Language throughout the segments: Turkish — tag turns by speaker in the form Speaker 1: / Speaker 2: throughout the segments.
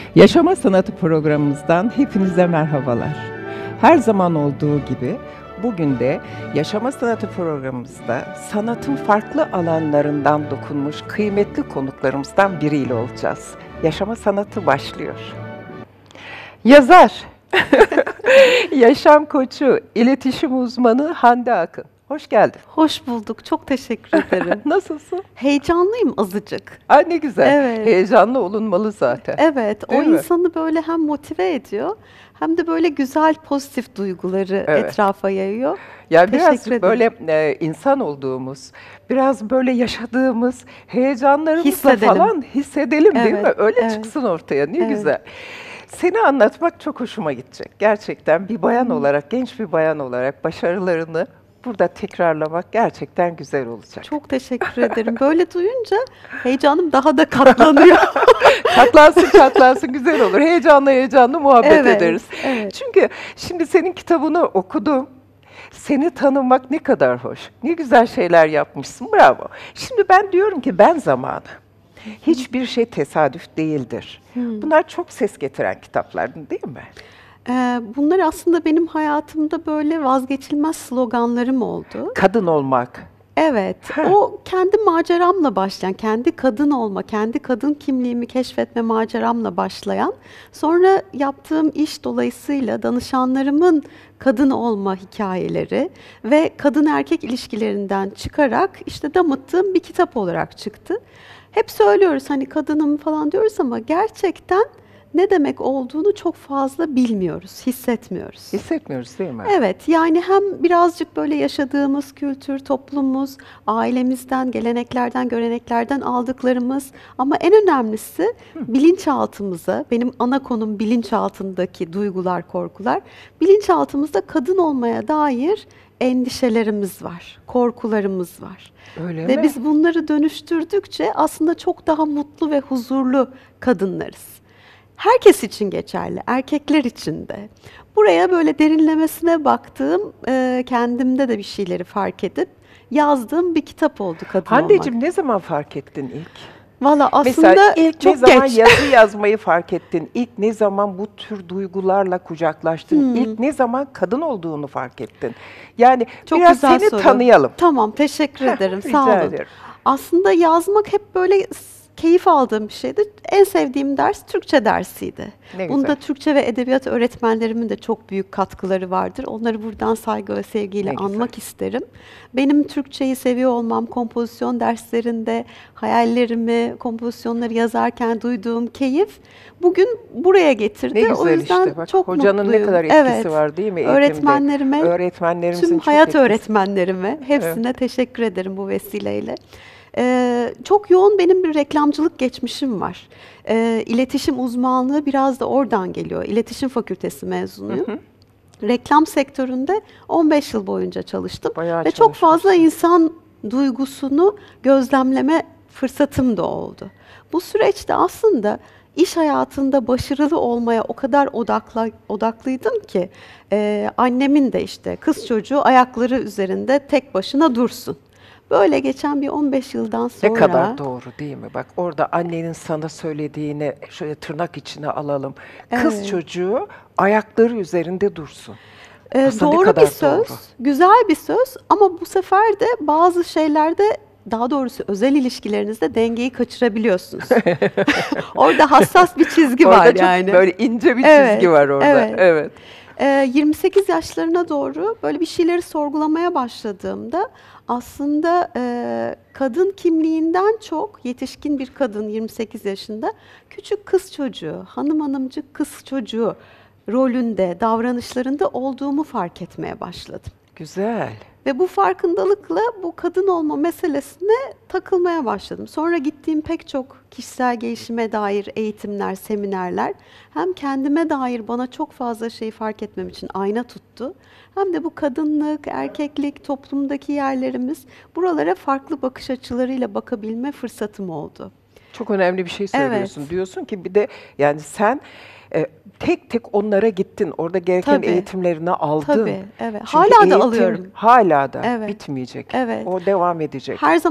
Speaker 1: Yaşama Sanatı programımızdan hepinize merhabalar. Her zaman olduğu gibi bugün de Yaşama Sanatı programımızda sanatın farklı alanlarından dokunmuş kıymetli konuklarımızdan biriyle olacağız. Yaşama Sanatı başlıyor. Yazar, yaşam koçu, iletişim uzmanı Hande Akın. Hoş geldin.
Speaker 2: Hoş bulduk. Çok teşekkür ederim.
Speaker 1: Nasılsın?
Speaker 2: Heyecanlıyım azıcık.
Speaker 1: Ay ne güzel.
Speaker 2: Evet.
Speaker 1: Heyecanlı olunmalı zaten.
Speaker 2: Evet,
Speaker 1: Değil
Speaker 2: o
Speaker 1: mi?
Speaker 2: insanı böyle hem motive ediyor hem de böyle güzel pozitif duyguları
Speaker 1: Evet.
Speaker 2: etrafa yayıyor.
Speaker 1: Ya
Speaker 2: Teşekkür
Speaker 1: biraz
Speaker 2: ederim.
Speaker 1: böyle insan olduğumuz, biraz böyle yaşadığımız heyecanlarımızla
Speaker 2: Hissedelim.
Speaker 1: falan hissedelim değil mi?
Speaker 2: Evet,
Speaker 1: Öyle
Speaker 2: evet.
Speaker 1: çıksın ortaya. Ne
Speaker 2: Evet.
Speaker 1: güzel. Seni anlatmak çok hoşuma gidecek. Gerçekten bir bayan olarak, genç bir bayan olarak başarılarını burada tekrarlamak gerçekten güzel olacak.
Speaker 2: Çok teşekkür ederim. Böyle duyunca heyecanım daha da katlanıyor.
Speaker 1: Katlansın güzel olur. Heyecanlı muhabbet
Speaker 2: Evet,
Speaker 1: ederiz.
Speaker 2: evet.
Speaker 1: Çünkü şimdi senin kitabını okudum. Seni tanımak ne kadar hoş. Ne güzel şeyler yapmışsın. Bravo. Şimdi ben diyorum ki ben zamanı. Hiçbir şey tesadüf değildir. Bunlar çok ses getiren kitaplar değil mi?
Speaker 2: Bunlar aslında benim hayatımda böyle vazgeçilmez sloganlarım oldu.
Speaker 1: Kadın olmak.
Speaker 2: Evet, o kendi maceramla başlayan, kendi kadın olma, kendi kadın kimliğimi keşfetme maceramla başlayan, sonra yaptığım iş dolayısıyla danışanlarımın kadın olma hikayeleri ve kadın erkek ilişkilerinden çıkarak işte damıttığım bir kitap olarak çıktı. Hep söylüyoruz hani kadınım falan diyoruz ama gerçekten ne demek olduğunu çok fazla bilmiyoruz, hissetmiyoruz.
Speaker 1: Hissetmiyoruz değil mi?
Speaker 2: Evet, yani hem birazcık böyle yaşadığımız kültür, toplumumuz, ailemizden, geleneklerden, göreneklerden aldıklarımız ama en önemlisi bilinçaltımıza, benim ana konum bilinçaltındaki duygular, korkular, bilinçaltımızda kadın olmaya dair endişelerimiz var, korkularımız var.
Speaker 1: Öyle
Speaker 2: Ve
Speaker 1: mi?
Speaker 2: biz bunları dönüştürdükçe aslında çok daha mutlu ve huzurlu kadınlarız. Herkes için geçerli, erkekler için de. Buraya böyle derinlemesine baktığım, kendimde de bir şeyleri fark edip yazdığım bir kitap oldu kadın olmak.
Speaker 1: Handeciğim ne zaman fark ettin ilk?
Speaker 2: Valla aslında
Speaker 1: Mesela ilk ne
Speaker 2: çok
Speaker 1: zaman
Speaker 2: geç.
Speaker 1: yazı yazmayı fark ettin? İlk ne zaman bu tür duygularla kucaklaştın? İlk ne zaman kadın olduğunu fark ettin? Yani
Speaker 2: Çok
Speaker 1: biraz
Speaker 2: güzel
Speaker 1: seni
Speaker 2: soru.
Speaker 1: tanıyalım.
Speaker 2: Tamam, teşekkür ederim.
Speaker 1: Rica
Speaker 2: Sağ olun.
Speaker 1: ederim.
Speaker 2: Aslında yazmak hep böyle keyif aldığım bir şeydi. En sevdiğim ders Türkçe dersiydi.
Speaker 1: Ne
Speaker 2: Bunda
Speaker 1: güzel.
Speaker 2: Türkçe ve edebiyat öğretmenlerimin de çok büyük katkıları vardır. Onları buradan saygı ve sevgiyle
Speaker 1: Ne güzel.
Speaker 2: anmak isterim. Benim Türkçeyi seviyor olmam, kompozisyon derslerinde hayallerimi, kompozisyonları yazarken duyduğum keyif bugün buraya getirdi.
Speaker 1: Ne güzel
Speaker 2: O yüzden
Speaker 1: işte. Bak,
Speaker 2: çok
Speaker 1: hocanın
Speaker 2: mutluyum.
Speaker 1: ne kadar etkisi
Speaker 2: Evet.
Speaker 1: var değil mi eğitimde?
Speaker 2: Öğretmenlerime,
Speaker 1: Öğretmenlerimizin
Speaker 2: tüm
Speaker 1: çok
Speaker 2: hayat
Speaker 1: etkisi.
Speaker 2: öğretmenlerime, hepsine teşekkür ederim bu vesileyle. Çok yoğun benim bir reklamcılık geçmişim var. İletişim uzmanlığı biraz da oradan geliyor. İletişim Fakültesi mezunuyum. Reklam sektöründe 15 yıl boyunca çalıştım.
Speaker 1: Bayağı
Speaker 2: Ve çok fazla
Speaker 1: çalışmışsın.
Speaker 2: insan duygusunu gözlemleme fırsatım da oldu. Bu süreçte aslında iş hayatında başarılı olmaya o kadar odaklıydım ki annemin de işte kız çocuğu ayakları üzerinde tek başına dursun. Böyle geçen bir 15 yıldan sonra...
Speaker 1: Ne kadar doğru değil mi? Bak orada annenin sana söylediğini şöyle tırnak içine alalım. Kız
Speaker 2: Evet.
Speaker 1: çocuğu ayakları üzerinde dursun. Aslında ne
Speaker 2: Doğru
Speaker 1: kadar
Speaker 2: bir söz,
Speaker 1: doğru.
Speaker 2: güzel bir söz ama bu sefer de bazı şeylerde, daha doğrusu özel ilişkilerinizde dengeyi kaçırabiliyorsunuz. Orada hassas bir çizgi
Speaker 1: Orada
Speaker 2: var
Speaker 1: çok
Speaker 2: yani.
Speaker 1: böyle ince bir
Speaker 2: Evet,
Speaker 1: çizgi var orada.
Speaker 2: evet.
Speaker 1: Evet.
Speaker 2: 28 yaşlarına doğru böyle bir şeyleri sorgulamaya başladığımda aslında kadın kimliğinden çok yetişkin bir kadın 28 yaşında küçük kız çocuğu, hanımcık kız çocuğu rolünde, davranışlarında olduğumu fark etmeye başladım.
Speaker 1: Güzel.
Speaker 2: Ve bu farkındalıkla bu kadın olma meselesine takılmaya başladım. Sonra gittiğim pek çok kişisel gelişime dair eğitimler, seminerler hem kendime dair bana çok fazla şey fark etmem için ayna tuttu. Hem de bu kadınlık, erkeklik, toplumdaki yerlerimiz buralara farklı bakış açılarıyla bakabilme fırsatım oldu.
Speaker 1: Çok önemli bir şey söylüyorsun.
Speaker 2: Evet.
Speaker 1: Diyorsun ki bir de yani sen tek tek onlara gittin. Orada gereken
Speaker 2: Tabii.
Speaker 1: eğitimlerini aldın.
Speaker 2: Tabii, evet.
Speaker 1: Çünkü
Speaker 2: Hala da
Speaker 1: eğitim
Speaker 2: alıyorum.
Speaker 1: hala da
Speaker 2: Evet.
Speaker 1: bitmeyecek.
Speaker 2: Evet.
Speaker 1: O devam edecek.
Speaker 2: Her zaman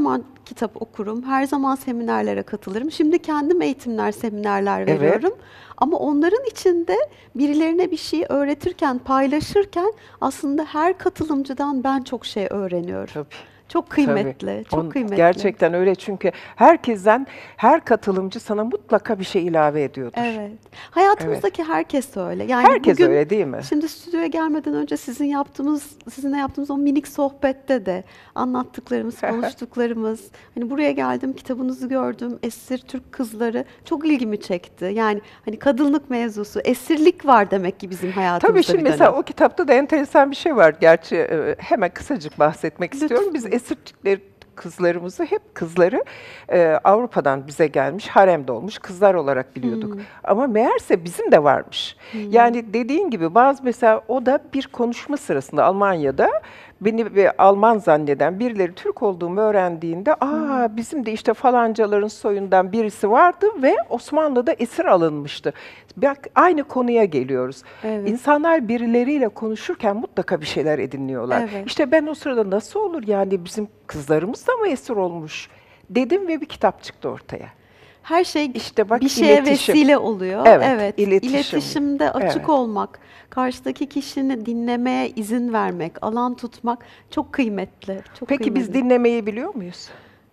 Speaker 2: kitap okurum. Her zaman seminerlere katılırım. Şimdi kendim eğitimler, seminerler veriyorum. Ama onların içinde birilerine bir şey öğretirken, paylaşırken aslında her katılımcıdan ben çok şey öğreniyorum.
Speaker 1: Tabii.
Speaker 2: Çok kıymetli, çok kıymetli.
Speaker 1: Gerçekten öyle, çünkü herkesten, her katılımcı sana mutlaka bir şey ilave ediyordur.
Speaker 2: Evet. Hayatımızdaki herkes öyle. Yani
Speaker 1: Herkes
Speaker 2: bugün,
Speaker 1: öyle değil mi?
Speaker 2: şimdi stüdyoya gelmeden önce sizinle yaptığımız o minik sohbette de anlattıklarımız, konuştuklarımız, hani buraya geldim, kitabınızı gördüm, Esir Türk Kızları çok ilgimi çekti. Yani hani kadınlık mevzusu, esirlik var demek ki bizim hayatımızda.
Speaker 1: Tabii, şimdi mesela o kitapta da enteresan bir şey var. Gerçi hemen kısacık bahsetmek istiyorum. Biz Esir Türk kızlarımızı, hep kızları Avrupa'dan bize gelmiş, haremde olmuş kızlar olarak biliyorduk. Ama meğerse bizim de varmış. Yani dediğin gibi, mesela o da bir konuşma sırasında Almanya'da beni bir Alman zanneden birileri Türk olduğumu öğrendiğinde, bizim de işte falancaların soyundan birisi vardı ve Osmanlı'da esir alınmıştı. Bak, aynı konuya geliyoruz.
Speaker 2: Evet.
Speaker 1: İnsanlar birileriyle konuşurken mutlaka bir şeyler ediniyorlar.
Speaker 2: Evet.
Speaker 1: İşte ben o sırada nasıl olur, yani bizim kızlarımız da mı esir olmuş dedim ve bir kitap çıktı ortaya.
Speaker 2: Her şey
Speaker 1: İşte bak,
Speaker 2: bir şeye
Speaker 1: iletişim.
Speaker 2: vesile oluyor.
Speaker 1: Evet, iletişim.
Speaker 2: İletişimde açık
Speaker 1: Evet.
Speaker 2: olmak, karşıdaki kişini dinlemeye izin vermek, alan tutmak çok kıymetli. Çok
Speaker 1: Peki biz
Speaker 2: kıymetli.
Speaker 1: dinlemeyi biliyor muyuz?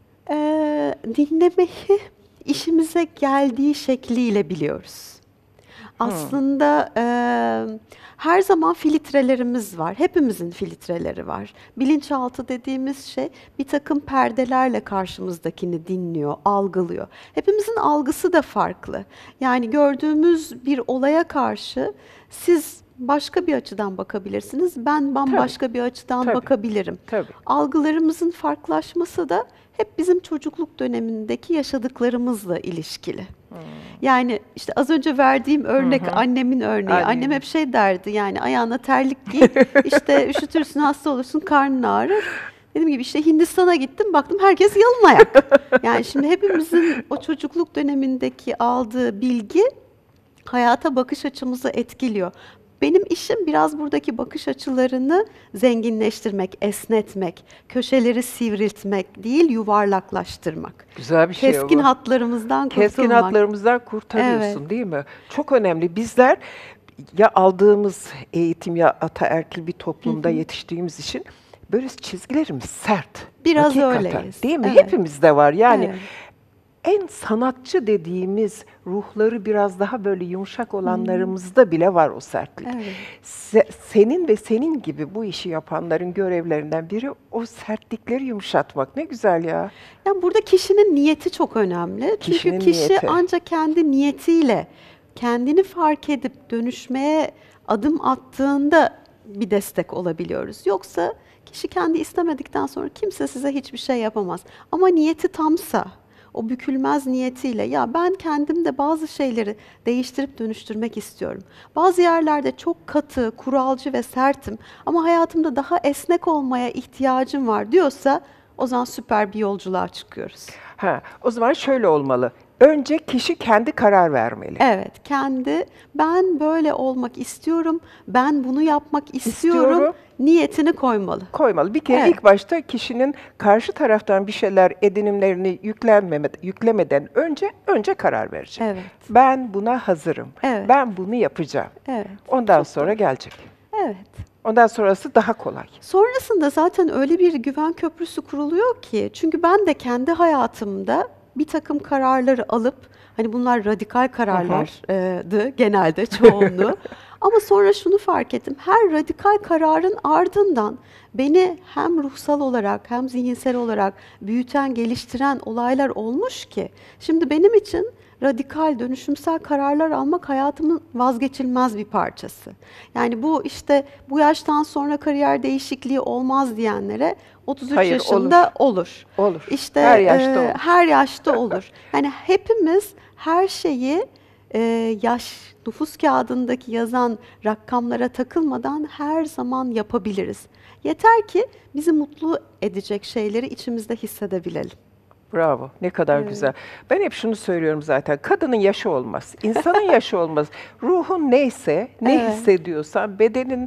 Speaker 2: Dinlemeyi işimize geldiği şekliyle biliyoruz. Aslında her zaman filtrelerimiz var. Hepimizin filtreleri var. Bilinçaltı dediğimiz şey bir takım perdelerle karşımızdakini dinliyor, algılıyor. Hepimizin algısı da farklı. Yani gördüğümüz bir olaya karşı siz başka bir açıdan bakabilirsiniz. Ben bambaşka bir açıdan
Speaker 1: Tabii.
Speaker 2: bakabilirim.
Speaker 1: Tabii.
Speaker 2: Algılarımızın farklılaşması da hep bizim çocukluk dönemindeki yaşadıklarımızla ilişkili. Yani işte az önce verdiğim örnek, annemin örneği.
Speaker 1: Aynen.
Speaker 2: Annem hep şey derdi, yani ayağına terlik giy, işte üşütürsün, hasta olursun, karnın ağrır. Dediğim gibi işte Hindistan'a gittim, baktım herkes yalın ayak. Yani şimdi hepimizin o çocukluk dönemindeki aldığı bilgi hayata bakış açımızı etkiliyor. Benim işim biraz buradaki bakış açılarını zenginleştirmek, esnetmek, köşeleri sivriltmek değil, yuvarlaklaştırmak.
Speaker 1: Güzel bir şey
Speaker 2: Keskin
Speaker 1: bu.
Speaker 2: hatlarımızdan kurtulmak.
Speaker 1: Keskin hatlarımızdan kurtarıyorsun,
Speaker 2: Evet.
Speaker 1: değil mi? Çok önemli. Bizler ya aldığımız eğitim ya ataerkil bir toplumda yetiştiğimiz için böyle çizgilerimiz sert.
Speaker 2: Biraz
Speaker 1: Hakikaten,
Speaker 2: öyleyiz.
Speaker 1: değil mi?
Speaker 2: Evet.
Speaker 1: Hepimizde var. Yani
Speaker 2: Evet.
Speaker 1: en sanatçı dediğimiz ruhları biraz daha böyle yumuşak olanlarımızda bile var o sertlik.
Speaker 2: Evet.
Speaker 1: Senin ve senin gibi bu işi yapanların görevlerinden biri o sertlikleri yumuşatmak. Ne güzel ya.
Speaker 2: Yani burada kişinin niyeti çok önemli.
Speaker 1: Kişinin
Speaker 2: Çünkü kişi
Speaker 1: niyeti.
Speaker 2: ancak kendi niyetiyle kendini fark edip dönüşmeye adım attığında bir destek olabiliyoruz. Yoksa kişi kendi istemedikten sonra kimse size hiçbir şey yapamaz. Ama niyeti tamsa, o bükülmez niyetiyle, ya ben kendimde bazı şeyleri değiştirip dönüştürmek istiyorum. Bazı yerlerde çok katı, kuralcı ve sertim ama hayatımda daha esnek olmaya ihtiyacım var diyorsa, o zaman süper bir yolculuğa çıkıyoruz.
Speaker 1: O zaman şöyle olmalı. Önce kişi kendi karar vermeli.
Speaker 2: Evet, ben böyle olmak istiyorum, ben bunu yapmak istiyorum niyetini koymalı.
Speaker 1: Koymalı. Bir kere ilk başta kişinin karşı taraftan bir şeyler edinimlerini yüklemeden önce karar verecek.
Speaker 2: Evet.
Speaker 1: Ben buna hazırım.
Speaker 2: Evet.
Speaker 1: Ben bunu yapacağım.
Speaker 2: Evet.
Speaker 1: Ondan sonra gelecek.
Speaker 2: Evet.
Speaker 1: Ondan sonrası daha kolay.
Speaker 2: Sonrasında zaten öyle bir güven köprüsü kuruluyor ki, çünkü ben de kendi hayatımda bir takım kararları alıp, hani bunlar radikal kararlardı genelde çoğunluğu. Ama sonra şunu fark ettim. Her radikal kararın ardından beni hem ruhsal olarak hem zihinsel olarak büyüten, geliştiren olaylar olmuş ki, şimdi benim için radikal, dönüşümsel kararlar almak hayatımın vazgeçilmez bir parçası. Yani bu işte bu yaştan sonra kariyer değişikliği olmaz diyenlere 33
Speaker 1: Hayır,
Speaker 2: yaşında olur.
Speaker 1: Olur.
Speaker 2: İşte
Speaker 1: Her yaşta olur.
Speaker 2: her yaşta olur. Yani hepimiz her şeyi nüfus kağıdındaki yazan rakamlara takılmadan her zaman yapabiliriz. Yeter ki bizi mutlu edecek şeyleri içimizde hissedebilelim.
Speaker 1: Bravo. Ne kadar güzel. Ben hep şunu söylüyorum zaten. Kadının yaşı olmaz. İnsanın yaşı olmaz. Ruhun neyse, ne hissediyorsan, bedenin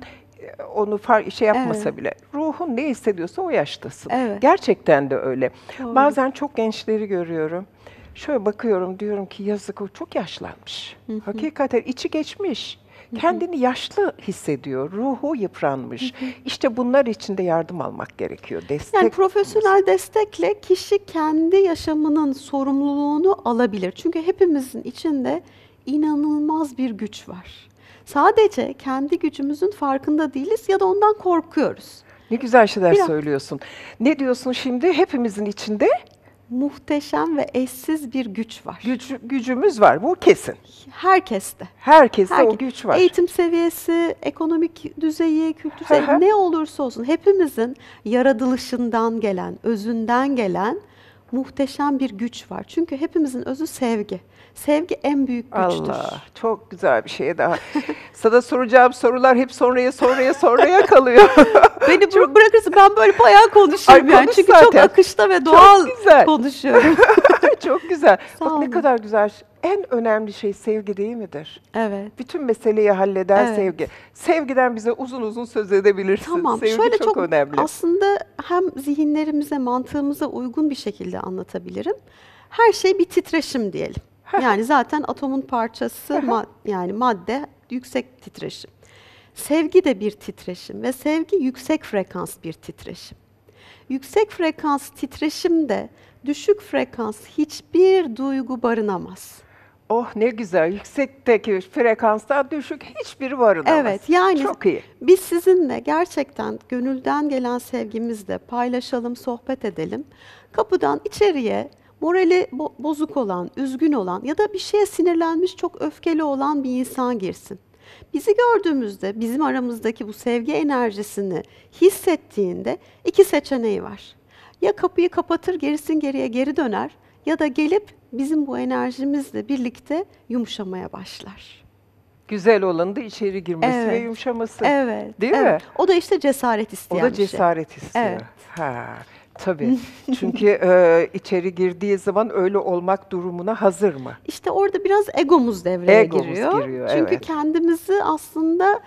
Speaker 1: onu şey yapmasa bile ruhun ne hissediyorsa o yaştasın.
Speaker 2: Evet.
Speaker 1: Gerçekten de öyle.
Speaker 2: Doğru.
Speaker 1: Bazen çok gençleri görüyorum. Şöyle bakıyorum, diyorum ki yazık, o çok yaşlanmış. Hakikaten içi geçmiş. Kendini yaşlı hissediyor, ruhu yıpranmış. İşte bunlar için de yardım almak gerekiyor, destek.
Speaker 2: Yani profesyonel destekle kişi kendi yaşamının sorumluluğunu alabilir. Çünkü hepimizin içinde inanılmaz bir güç var. Sadece kendi gücümüzün farkında değiliz ya da ondan korkuyoruz.
Speaker 1: Ne güzel şeyler
Speaker 2: Biraz-
Speaker 1: söylüyorsun. Ne diyorsun şimdi? Hepimizin içinde
Speaker 2: Muhteşem ve eşsiz bir güç var.
Speaker 1: gücümüz var, bu kesin.
Speaker 2: Herkeste.
Speaker 1: Herkeste o güç var.
Speaker 2: Eğitim seviyesi, ekonomik düzeyi, kültür düzeyi,
Speaker 1: Hı hı.
Speaker 2: ne olursa olsun hepimizin yaratılışından gelen, özünden gelen muhteşem bir güç var. Çünkü hepimizin özü sevgi. Sevgi en büyük güçtür.
Speaker 1: Allah, çok güzel bir şey daha. Sana soracağım sorular hep sonraya kalıyor.
Speaker 2: Beni bırakırsın, ben böyle bayağı konuşurum
Speaker 1: Ay,
Speaker 2: yani.
Speaker 1: konuş
Speaker 2: Çünkü
Speaker 1: zaten.
Speaker 2: çok akışta ve doğal
Speaker 1: güzel.
Speaker 2: konuşuyorum.
Speaker 1: Çok güzel.
Speaker 2: Sağ
Speaker 1: Bak ne
Speaker 2: olun.
Speaker 1: kadar güzel. En önemli şey sevgi değil midir?
Speaker 2: Evet.
Speaker 1: Bütün meseleyi halleden
Speaker 2: Evet.
Speaker 1: sevgi. Sevgiden bize uzun uzun söz edebilirsin.
Speaker 2: Tamam.
Speaker 1: Sevgi
Speaker 2: Şöyle
Speaker 1: çok önemli.
Speaker 2: aslında hem zihinlerimize, mantığımıza uygun bir şekilde anlatabilirim. Her şey bir titreşim diyelim. Yani zaten atomun parçası yani madde yüksek titreşim. Sevgi de bir titreşim ve sevgi yüksek frekans bir titreşim. Yüksek frekans titreşimde düşük frekans hiçbir duygu barınamaz.
Speaker 1: Oh ne güzel. Yüksekteki frekanstan düşük hiçbiri barınamaz.
Speaker 2: Evet, yani
Speaker 1: çok iyi.
Speaker 2: biz sizinle gerçekten gönülden gelen sevgimizle paylaşalım, sohbet edelim. Kapıdan içeriye morali bozuk olan, üzgün olan ya da bir şeye sinirlenmiş, çok öfkeli olan bir insan girsin. Bizi gördüğümüzde bizim aramızdaki bu sevgi enerjisini hissettiğinde iki seçeneği var. Ya kapıyı kapatır, gerisin geriye geri döner ya da gelip bizim bu enerjimizle birlikte yumuşamaya başlar.
Speaker 1: Güzel olanı da içeri girmesi ve
Speaker 2: Evet.
Speaker 1: yumuşaması.
Speaker 2: Evet.
Speaker 1: Değil mi?
Speaker 2: evet. O da işte cesaret
Speaker 1: O
Speaker 2: isteyen
Speaker 1: da
Speaker 2: bir şey.
Speaker 1: cesaret istiyor.
Speaker 2: Evet.
Speaker 1: Ha, tabii. Çünkü içeri girdiği zaman öyle olmak durumuna hazır mı?
Speaker 2: İşte orada biraz egomuz devreye
Speaker 1: Egomuz
Speaker 2: giriyor.
Speaker 1: giriyor,
Speaker 2: Çünkü
Speaker 1: evet.
Speaker 2: kendimizi aslında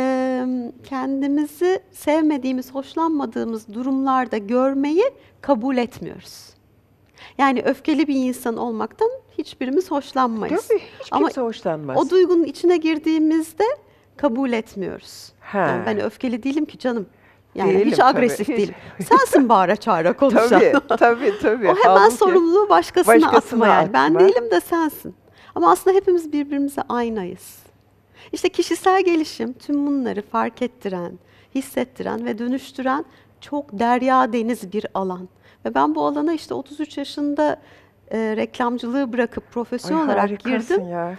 Speaker 2: kendimizi sevmediğimiz, hoşlanmadığımız durumlarda görmeyi kabul etmiyoruz. Yani öfkeli bir insan olmaktan hiçbirimiz hoşlanmayız.
Speaker 1: Değil mi? Hiç
Speaker 2: Ama
Speaker 1: kimse hoşlanmaz.
Speaker 2: o duygunun içine girdiğimizde kabul etmiyoruz.
Speaker 1: Ha.
Speaker 2: Yani ben öfkeli değilim ki canım. Yani
Speaker 1: Değilim,
Speaker 2: hiç
Speaker 1: tabii.
Speaker 2: agresif
Speaker 1: Hiç.
Speaker 2: değilim. Sensin bağıra çağıra konuşan.
Speaker 1: Tabii.
Speaker 2: O hemen
Speaker 1: Halbuki
Speaker 2: sorumluluğu başkasına
Speaker 1: başkasına
Speaker 2: atma yani. Ben
Speaker 1: atma.
Speaker 2: değilim de sensin. Ama aslında hepimiz birbirimize aynayız. İşte kişisel gelişim tüm bunları fark ettiren, hissettiren ve dönüştüren çok derya deniz bir alan. Ve ben bu alana işte 33 yaşında reklamcılığı bırakıp profesyonel olarak
Speaker 1: harikasın
Speaker 2: girdim.
Speaker 1: ya.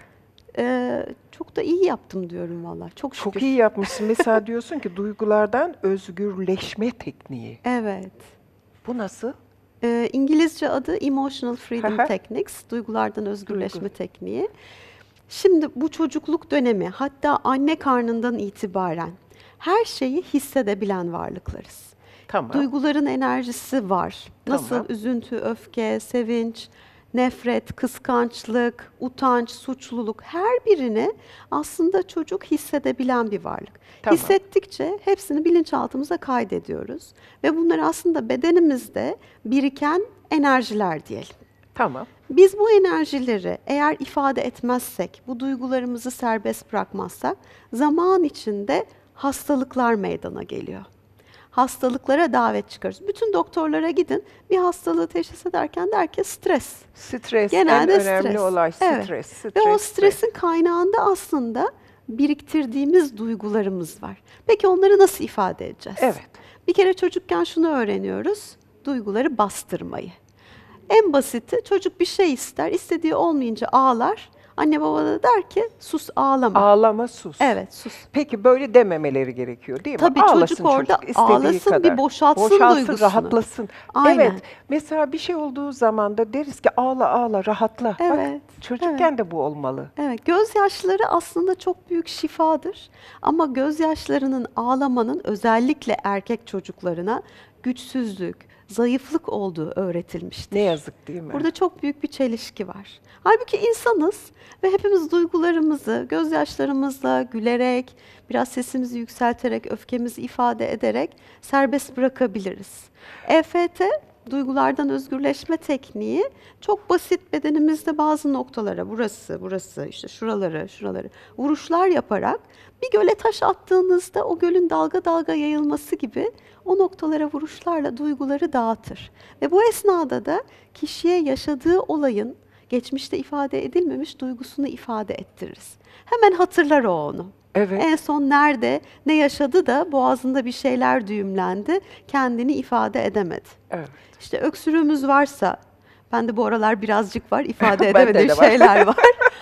Speaker 2: Çok da iyi yaptım diyorum valla. Çok şükür.
Speaker 1: Çok iyi yapmışsın. Mesela diyorsun ki duygulardan özgürleşme tekniği.
Speaker 2: Evet.
Speaker 1: Bu nasıl?
Speaker 2: İngilizce adı Emotional Freedom
Speaker 1: Hı hı.
Speaker 2: Techniques, duygulardan özgürleşme tekniği. Şimdi bu çocukluk dönemi, hatta anne karnından itibaren her şeyi hissedebilen varlıklarız.
Speaker 1: Tamam.
Speaker 2: Duyguların enerjisi var. Nasıl
Speaker 1: Tamam.
Speaker 2: üzüntü, öfke, sevinç, nefret, kıskançlık, utanç, suçluluk, her birini aslında çocuk hissedebilen bir varlık.
Speaker 1: Tamam.
Speaker 2: Hissettikçe hepsini bilinçaltımıza kaydediyoruz ve bunlar aslında bedenimizde biriken enerjiler diyelim.
Speaker 1: Tamam.
Speaker 2: Biz bu enerjileri eğer ifade etmezsek, bu duygularımızı serbest bırakmazsak zaman içinde hastalıklar meydana geliyor. Hastalıklara davet çıkarız. Bütün doktorlara gidin, bir hastalığı teşhis ederken der ki stres.
Speaker 1: Stres
Speaker 2: Genelde
Speaker 1: en önemli
Speaker 2: stres.
Speaker 1: olay.
Speaker 2: Evet.
Speaker 1: Stres.
Speaker 2: Ve o stresin kaynağında aslında biriktirdiğimiz duygularımız var. Peki onları nasıl ifade edeceğiz?
Speaker 1: Evet.
Speaker 2: Bir kere çocukken şunu öğreniyoruz, duyguları bastırmayı. En basiti, çocuk bir şey ister, istediği olmayınca ağlar. Anne baba da der ki sus ağlama.
Speaker 1: Ağlama, sus.
Speaker 2: Evet, sus.
Speaker 1: Peki böyle dememeleri gerekiyor değil mi?
Speaker 2: Tabii
Speaker 1: Ağlasın
Speaker 2: çocuk orada
Speaker 1: istediği
Speaker 2: ağlasın,
Speaker 1: kadar.
Speaker 2: bir boşaltsın duygusunu.
Speaker 1: Rahatlasın.
Speaker 2: Aynen.
Speaker 1: Evet. Mesela bir şey olduğu zaman da deriz ki ağla, rahatla.
Speaker 2: Evet,
Speaker 1: Bak, çocukken de bu olmalı.
Speaker 2: Evet, gözyaşları aslında çok büyük şifadır. Ama gözyaşlarının, ağlamanın özellikle erkek çocuklarına güçsüzlük, zayıflık olduğu öğretilmiştir.
Speaker 1: Ne yazık değil mi?
Speaker 2: Burada çok büyük bir çelişki var. Halbuki insanız ve hepimiz duygularımızı gözyaşlarımızla, gülerek, biraz sesimizi yükselterek, öfkemizi ifade ederek serbest bırakabiliriz. EFT, duygulardan özgürleşme tekniği, çok basit bedenimizde bazı noktalara, burası, işte şuraları vuruşlar yaparak bir göle taş attığınızda o gölün dalga dalga yayılması gibi o noktalara vuruşlarla duyguları dağıtır. Ve bu esnada da kişiye yaşadığı olayın geçmişte ifade edilmemiş duygusunu ifade ettiririz. Hemen hatırlar o onu.
Speaker 1: Evet.
Speaker 2: En son nerede, ne yaşadı da boğazında bir şeyler düğümlendi, kendini ifade edemedi.
Speaker 1: Evet.
Speaker 2: İşte öksürüğümüz varsa, bende bu aralar birazcık var, ifade
Speaker 1: Bende
Speaker 2: edemediğim
Speaker 1: de var.
Speaker 2: şeyler var.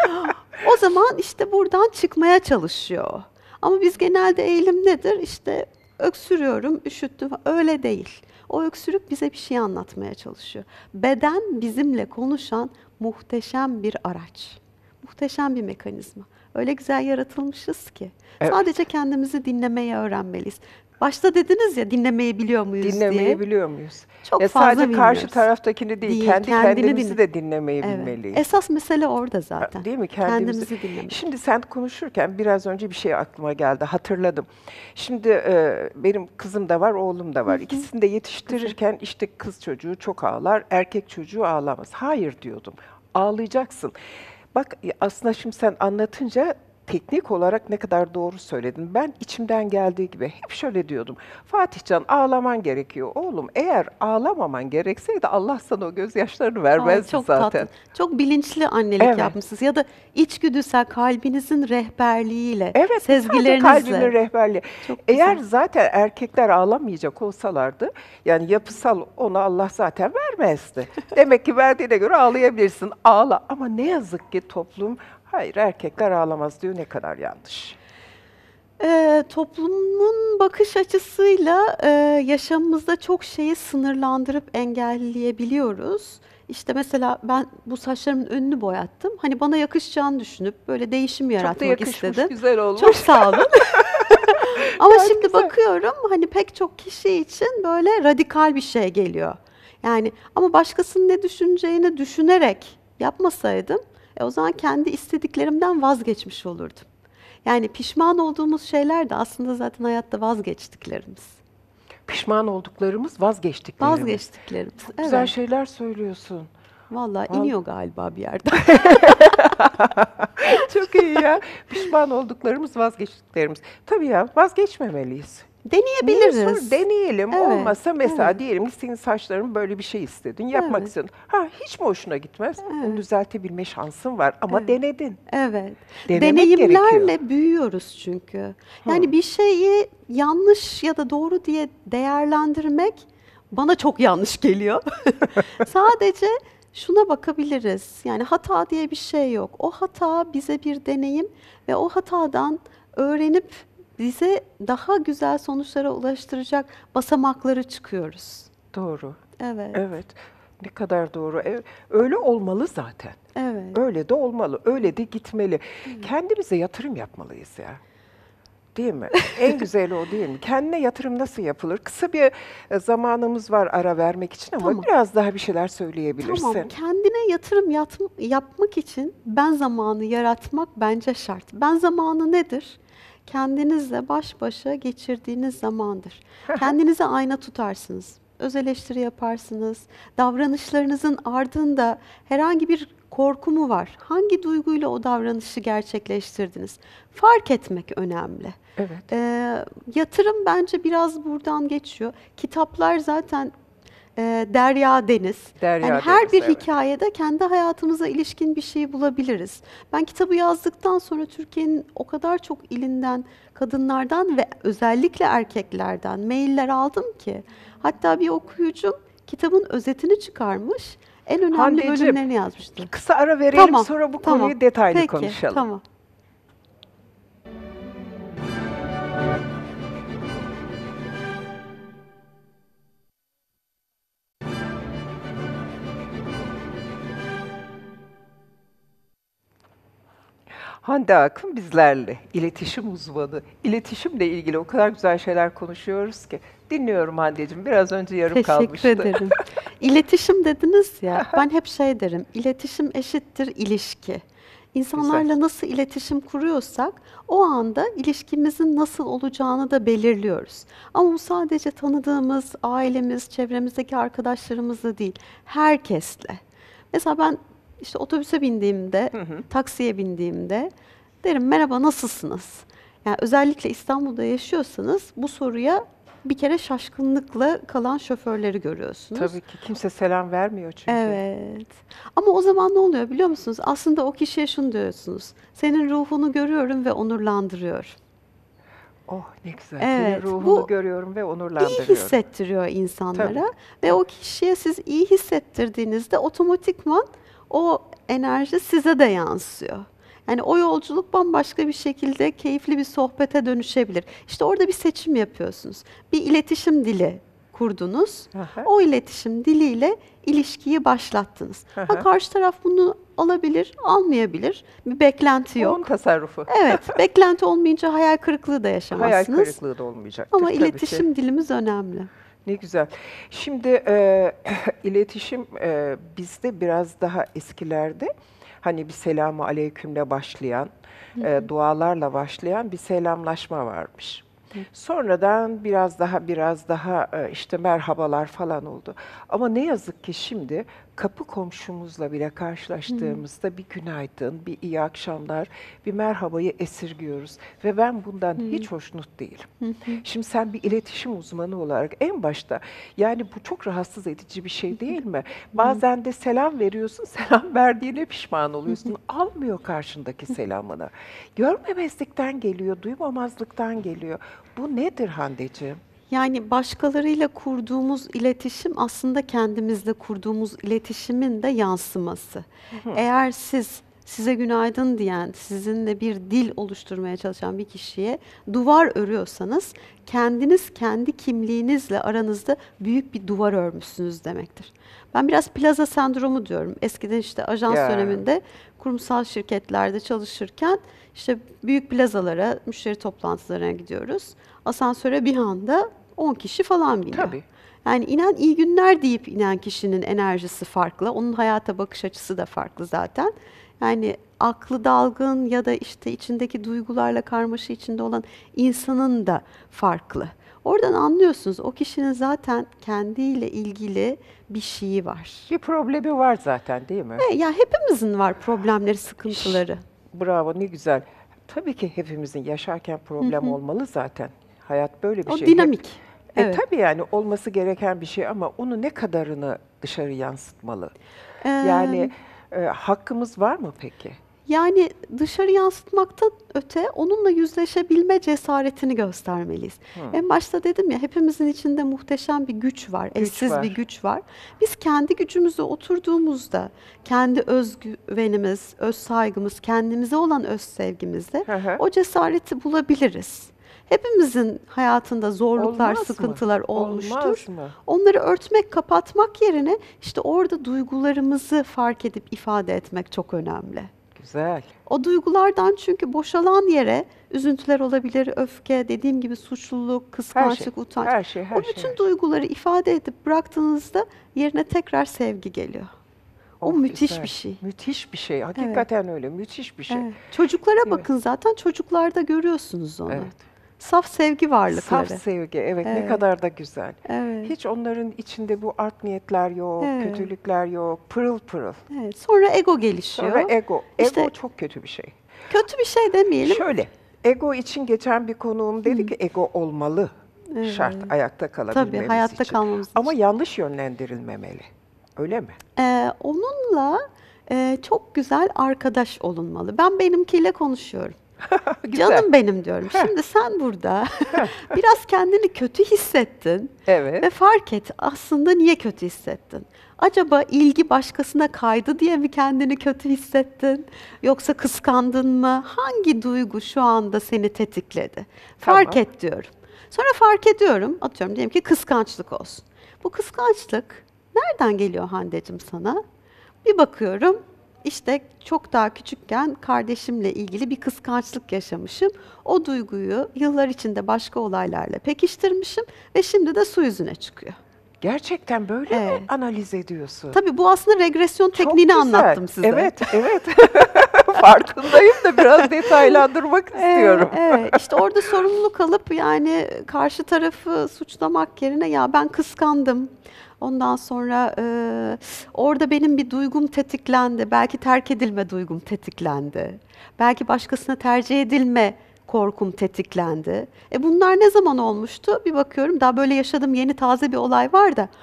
Speaker 2: O zaman işte buradan çıkmaya çalışıyor o. Ama biz genelde eğilim nedir? İşte öksürüyorum, üşüttüm. Öyle değil. O öksürük bize bir şey anlatmaya çalışıyor. Beden bizimle konuşan muhteşem bir araç. Muhteşem bir mekanizma. Öyle güzel yaratılmışız ki.
Speaker 1: Evet.
Speaker 2: Sadece kendimizi dinlemeyi öğrenmeliyiz. Başta dediniz ya, dinlemeyi biliyor muyuz
Speaker 1: Dinlemeyi
Speaker 2: diye.
Speaker 1: biliyor muyuz?
Speaker 2: Çok
Speaker 1: Ya
Speaker 2: fazla
Speaker 1: sadece karşı
Speaker 2: bilmiyoruz.
Speaker 1: taraftakini değil, kendi
Speaker 2: kendini
Speaker 1: kendimizi
Speaker 2: dinle.
Speaker 1: de dinlemeyi
Speaker 2: Evet.
Speaker 1: bilmeliyiz.
Speaker 2: Esas mesele orada zaten.
Speaker 1: Değil mi?
Speaker 2: Kendimizi dinlemek.
Speaker 1: Şimdi sen konuşurken biraz önce bir şey aklıma geldi. Hatırladım. Şimdi benim kızım da var, oğlum da var. İkisini de yetiştirirken işte kız çocuğu çok ağlar, erkek çocuğu ağlamaz. Hayır diyordum. Ağlayacaksın. Bak aslında şimdi sen anlatınca teknik olarak ne kadar doğru söyledin. Ben içimden geldiği gibi hep şöyle diyordum. Fatihcan, ağlaman gerekiyor. Oğlum, eğer ağlamaman gerekseydi Allah sana o gözyaşlarını vermezdi
Speaker 2: Çok
Speaker 1: zaten.
Speaker 2: tatlı. Çok bilinçli annelik
Speaker 1: Evet.
Speaker 2: yapmışsınız. Ya da içgüdüsel kalbinizin rehberliğiyle,
Speaker 1: Evet, sadece
Speaker 2: sezgilerinizle.
Speaker 1: kalbimin rehberliği.
Speaker 2: Çok
Speaker 1: Eğer
Speaker 2: güzel.
Speaker 1: zaten erkekler ağlamayacak olsalardı, yani yapısal onu Allah zaten vermezdi. Demek ki verdiğine göre ağlayabilirsin, ağla. Ama ne yazık ki toplum, hayır erkekler ağlamaz diyor, ne kadar yanlış.
Speaker 2: Toplumun bakış açısıyla yaşamımızda çok şeyi sınırlandırıp engelleyebiliyoruz. İşte mesela ben bu saçlarımın önünü boyattım. Hani bana yakışacağını düşünüp böyle değişim
Speaker 1: Çok da
Speaker 2: yaratmak
Speaker 1: yakışmış,
Speaker 2: istedim.
Speaker 1: güzel olmuş.
Speaker 2: Çok sağ olun. Ama
Speaker 1: Gayet
Speaker 2: şimdi
Speaker 1: güzel.
Speaker 2: bakıyorum hani pek çok kişi için böyle radikal bir şey geliyor. Yani ama başkasının ne düşüneceğini düşünerek yapmasaydım o zaman kendi istediklerimden vazgeçmiş olurdum. Yani pişman olduğumuz şeyler de aslında zaten hayatta vazgeçtiklerimiz.
Speaker 1: Pişman olduklarımız, vazgeçtiklerimiz.
Speaker 2: Vazgeçtiklerimiz.
Speaker 1: Çok güzel
Speaker 2: Evet.
Speaker 1: şeyler söylüyorsun.
Speaker 2: Vallahi iniyor galiba bir yerden.
Speaker 1: Çok iyi ya. Pişman olduklarımız, vazgeçtiklerimiz. Tabii ya, vazgeçmemeliyiz. Niye
Speaker 2: Deneyebiliriz.
Speaker 1: deneyelim.
Speaker 2: Evet,
Speaker 1: Olmasa mesela
Speaker 2: evet.
Speaker 1: diyelim ki senin saçların böyle bir şey istedin, yapmak
Speaker 2: Evet.
Speaker 1: istedin. Ha, hiç mi hoşuna gitmez? Bunu düzeltebilme şansın var ama denedin.
Speaker 2: Evet.
Speaker 1: Denemek
Speaker 2: Deneyimlerle
Speaker 1: gerekiyor.
Speaker 2: büyüyoruz çünkü. Yani bir şeyi yanlış ya da doğru diye değerlendirmek bana çok yanlış geliyor. Sadece şuna bakabiliriz. Yani hata diye bir şey yok. O hata bize bir deneyim ve o hatadan öğrenip bize daha güzel sonuçlara ulaştıracak basamakları çıkıyoruz.
Speaker 1: Doğru.
Speaker 2: Evet.
Speaker 1: Evet. Ne kadar doğru. Öyle olmalı zaten.
Speaker 2: Evet.
Speaker 1: Öyle de olmalı. Öyle de gitmeli. Kendimize yatırım yapmalıyız ya. Değil mi? En güzeli o değil mi? Kendine yatırım nasıl yapılır? Kısa bir zamanımız var ara vermek için ama
Speaker 2: Tamam.
Speaker 1: biraz daha bir şeyler söyleyebilirsin.
Speaker 2: Tamam, kendine yatırım yapmak için ben zamanı yaratmak bence şart. Ben zamanı nedir? Kendinizle baş başa geçirdiğiniz zamandır. Kendinize ayna tutarsınız, öz eleştiri yaparsınız. Davranışlarınızın ardında herhangi bir korku mu var? Hangi duyguyla o davranışı gerçekleştirdiniz? Fark etmek önemli.
Speaker 1: Evet.
Speaker 2: Yatırım bence biraz buradan geçiyor. Kitaplar zaten derya deniz.
Speaker 1: Derya
Speaker 2: Yani her
Speaker 1: deniz,
Speaker 2: bir
Speaker 1: evet.
Speaker 2: hikayede kendi hayatımıza ilişkin bir şey bulabiliriz. Ben kitabı yazdıktan sonra Türkiye'nin o kadar çok ilinden, kadınlardan ve özellikle erkeklerden mailler aldım ki. Hatta bir okuyucum kitabın özetini çıkarmış, en önemli
Speaker 1: Handeciğim,
Speaker 2: bölümlerini yazmıştı.
Speaker 1: Kısa ara verelim
Speaker 2: Tamam,
Speaker 1: sonra bu
Speaker 2: tamam.
Speaker 1: konuyu detaylı
Speaker 2: Peki,
Speaker 1: konuşalım.
Speaker 2: tamam.
Speaker 1: Hande Akın bizlerle, iletişim uzmanı. İletişimle ilgili o kadar güzel şeyler konuşuyoruz ki. Dinliyorum Hande'cim, biraz önce yarım
Speaker 2: Teşekkür
Speaker 1: kalmıştı.
Speaker 2: ederim. İletişim dediniz ya, ben hep şey derim, iletişim eşittir ilişki. İnsanlarla
Speaker 1: Güzel.
Speaker 2: nasıl iletişim kuruyorsak, o anda ilişkimizin nasıl olacağını da belirliyoruz. Ama bu sadece tanıdığımız, ailemiz, çevremizdeki arkadaşlarımızla değil, herkesle. Mesela ben işte otobüse bindiğimde, taksiye bindiğimde derim merhaba nasılsınız? Yani özellikle İstanbul'da yaşıyorsanız bu soruya bir kere şaşkınlıkla kalan şoförleri görüyorsunuz.
Speaker 1: Tabii ki kimse selam vermiyor çünkü.
Speaker 2: Evet. Ama o zaman ne oluyor biliyor musunuz? Aslında o kişiye şunu diyorsunuz. Senin ruhunu görüyorum ve onurlandırıyor.
Speaker 1: Oh ne güzel.
Speaker 2: Evet,
Speaker 1: Senin ruhunu
Speaker 2: bu
Speaker 1: görüyorum ve
Speaker 2: İyi
Speaker 1: onurlandırıyorum.
Speaker 2: hissettiriyor insanlara
Speaker 1: Tabii.
Speaker 2: ve o kişiye siz iyi hissettirdiğinizde otomatikman o enerji size de yansıyor. Yani o yolculuk bambaşka bir şekilde keyifli bir sohbete dönüşebilir. İşte orada bir seçim yapıyorsunuz. Bir iletişim dili kurdunuz.
Speaker 1: Aha.
Speaker 2: O iletişim diliyle ilişkiyi başlattınız. Ha,
Speaker 1: Aha.
Speaker 2: karşı taraf bunu alabilir, almayabilir. Bir beklenti
Speaker 1: Onun
Speaker 2: yok.
Speaker 1: tasarrufu.
Speaker 2: Evet, beklenti olmayınca hayal kırıklığı da
Speaker 1: Hayal
Speaker 2: yaşamazsınız.
Speaker 1: kırıklığı da olmayacaktır
Speaker 2: Ama
Speaker 1: tabii
Speaker 2: iletişim
Speaker 1: ki.
Speaker 2: dilimiz önemli.
Speaker 1: Ne güzel. Şimdi iletişim bizde biraz daha eskilerde hani bir selamu aleykümle başlayan, dualarla başlayan bir selamlaşma varmış. Sonradan biraz daha işte merhabalar falan oldu. Ama ne yazık ki şimdi kapı komşumuzla bile karşılaştığımızda bir günaydın, bir iyi akşamlar, bir merhabayı esirgiyoruz ve ben bundan hiç hoşnut değilim. Şimdi sen bir iletişim uzmanı olarak en başta yani bu çok rahatsız edici bir şey değil mi? Bazen de selam veriyorsun, selam verdiğine pişman oluyorsun. Almıyor karşındaki selamını. Görmemezlikten geliyor, duymamazlıktan geliyor. Bu nedir Handeciğim?
Speaker 2: Yani başkalarıyla kurduğumuz iletişim aslında kendimizle kurduğumuz iletişimin de yansıması. Eğer siz size günaydın diyen, sizinle bir dil oluşturmaya çalışan bir kişiye duvar örüyorsanız kendiniz kendi kimliğinizle aranızda büyük bir duvar örmüşsünüz demektir. Ben biraz plaza sendromu diyorum. Eskiden işte ajans
Speaker 1: Ya.
Speaker 2: döneminde kurumsal şirketlerde çalışırken işte büyük plazalara, müşteri toplantılarına gidiyoruz. Asansöre bir anda 10 kişi falan biniyor.
Speaker 1: Tabii.
Speaker 2: Yani inen iyi günler deyip inen kişinin enerjisi farklı. Onun hayata bakış açısı da farklı zaten. Yani aklı dalgın ya da işte içindeki duygularla karmaşa içinde olan insanın da farklı. Oradan anlıyorsunuz o kişinin zaten kendiyle ilgili bir şeyi var.
Speaker 1: Bir problemi var zaten değil mi?
Speaker 2: Ya hepimizin var problemleri, sıkıntıları.
Speaker 1: Bravo, ne güzel. Tabii ki hepimizin yaşarken problem olmalı zaten. Hayat böyle bir
Speaker 2: O
Speaker 1: şey.
Speaker 2: dinamik. Evet.
Speaker 1: Tabii yani olması gereken bir şey ama onu ne kadarını dışarı yansıtmalı?
Speaker 2: Ee,
Speaker 1: Yani hakkımız var mı peki?
Speaker 2: Yani dışarı yansıtmaktan öte onunla yüzleşebilme cesaretini göstermeliyiz. En başta dedim ya hepimizin içinde muhteşem bir güç var, eşsiz
Speaker 1: var.
Speaker 2: bir güç var. Biz kendi gücümüze oturduğumuzda, kendi özgüvenimiz, öz saygımız, kendimize olan öz sevgimizle
Speaker 1: Hı hı.
Speaker 2: o cesareti bulabiliriz. Hepimizin hayatında zorluklar,
Speaker 1: Olmaz mı?
Speaker 2: sıkıntılar olmuştur.
Speaker 1: Olmaz mı?
Speaker 2: Onları örtmek, kapatmak yerine işte orada duygularımızı fark edip ifade etmek çok önemli.
Speaker 1: Güzel.
Speaker 2: O duygulardan çünkü boşalan yere üzüntüler olabilir, öfke, dediğim gibi suçluluk, kıskançlık, utanç.
Speaker 1: Her şey, her
Speaker 2: O bütün
Speaker 1: şey.
Speaker 2: duyguları ifade edip bıraktığınızda yerine tekrar sevgi geliyor. O
Speaker 1: Oh,
Speaker 2: müthiş
Speaker 1: güzel.
Speaker 2: bir şey.
Speaker 1: Müthiş bir şey. Hakikaten öyle. Müthiş bir şey.
Speaker 2: Evet. Çocuklara
Speaker 1: Değil mi?
Speaker 2: bakın zaten çocuklarda görüyorsunuz onu.
Speaker 1: Evet.
Speaker 2: Saf sevgi varlıkları.
Speaker 1: Saf sevgi, evet, ne
Speaker 2: Evet.
Speaker 1: kadar da güzel.
Speaker 2: Evet.
Speaker 1: Hiç onların içinde bu art niyetler yok,
Speaker 2: Evet.
Speaker 1: kötülükler yok, pırıl pırıl.
Speaker 2: Evet. Sonra ego gelişiyor.
Speaker 1: Sonra ego.
Speaker 2: İşte-
Speaker 1: Ego çok kötü bir şey.
Speaker 2: Kötü bir şey demeyelim.
Speaker 1: Şöyle, ego için geçen bir konuğum dedi ki ego olmalı. Şart ayakta kalabilmemiz
Speaker 2: Tabii, hayatta
Speaker 1: için.
Speaker 2: kalmamız
Speaker 1: Ama
Speaker 2: için.
Speaker 1: yanlış yönlendirilmemeli. Öyle mi?
Speaker 2: Onunla çok güzel arkadaş olunmalı. Ben benimkiyle konuşuyorum.
Speaker 1: Güzel.
Speaker 2: Canım benim diyorum. Şimdi sen burada biraz kendini kötü hissettin
Speaker 1: Evet.
Speaker 2: ve fark et aslında niye kötü hissettin? Acaba ilgi başkasına kaydı diye mi kendini kötü hissettin? Yoksa kıskandın mı? Hangi duygu şu anda seni tetikledi? Fark
Speaker 1: Tamam.
Speaker 2: et diyorum. Sonra fark ediyorum, atıyorum diyelim ki kıskançlık olsun. Bu kıskançlık nereden geliyor Hande'cim sana? Bir bakıyorum, işte çok daha küçükken kardeşimle ilgili bir kıskançlık yaşamışım. O duyguyu yıllar içinde başka olaylarla pekiştirmişim ve şimdi de su yüzüne çıkıyor.
Speaker 1: Gerçekten böyle mi
Speaker 2: Evet.
Speaker 1: analiz ediyorsun?
Speaker 2: Tabii bu aslında regresyon
Speaker 1: Çok
Speaker 2: tekniğini
Speaker 1: güzel.
Speaker 2: anlattım size.
Speaker 1: Evet, evet. Farkındayım da biraz detaylandırmak istiyorum.
Speaker 2: Evet, işte orada sorumluluk alıp yani karşı tarafı suçlamak yerine ya ben kıskandım. Ondan sonra orada benim bir duygum tetiklendi. Belki terk edilme duygum tetiklendi. Belki başkasına tercih edilme korkum tetiklendi. Bunlar ne zaman olmuştu? Bir bakıyorum daha böyle yaşadığım yeni taze bir olay var da.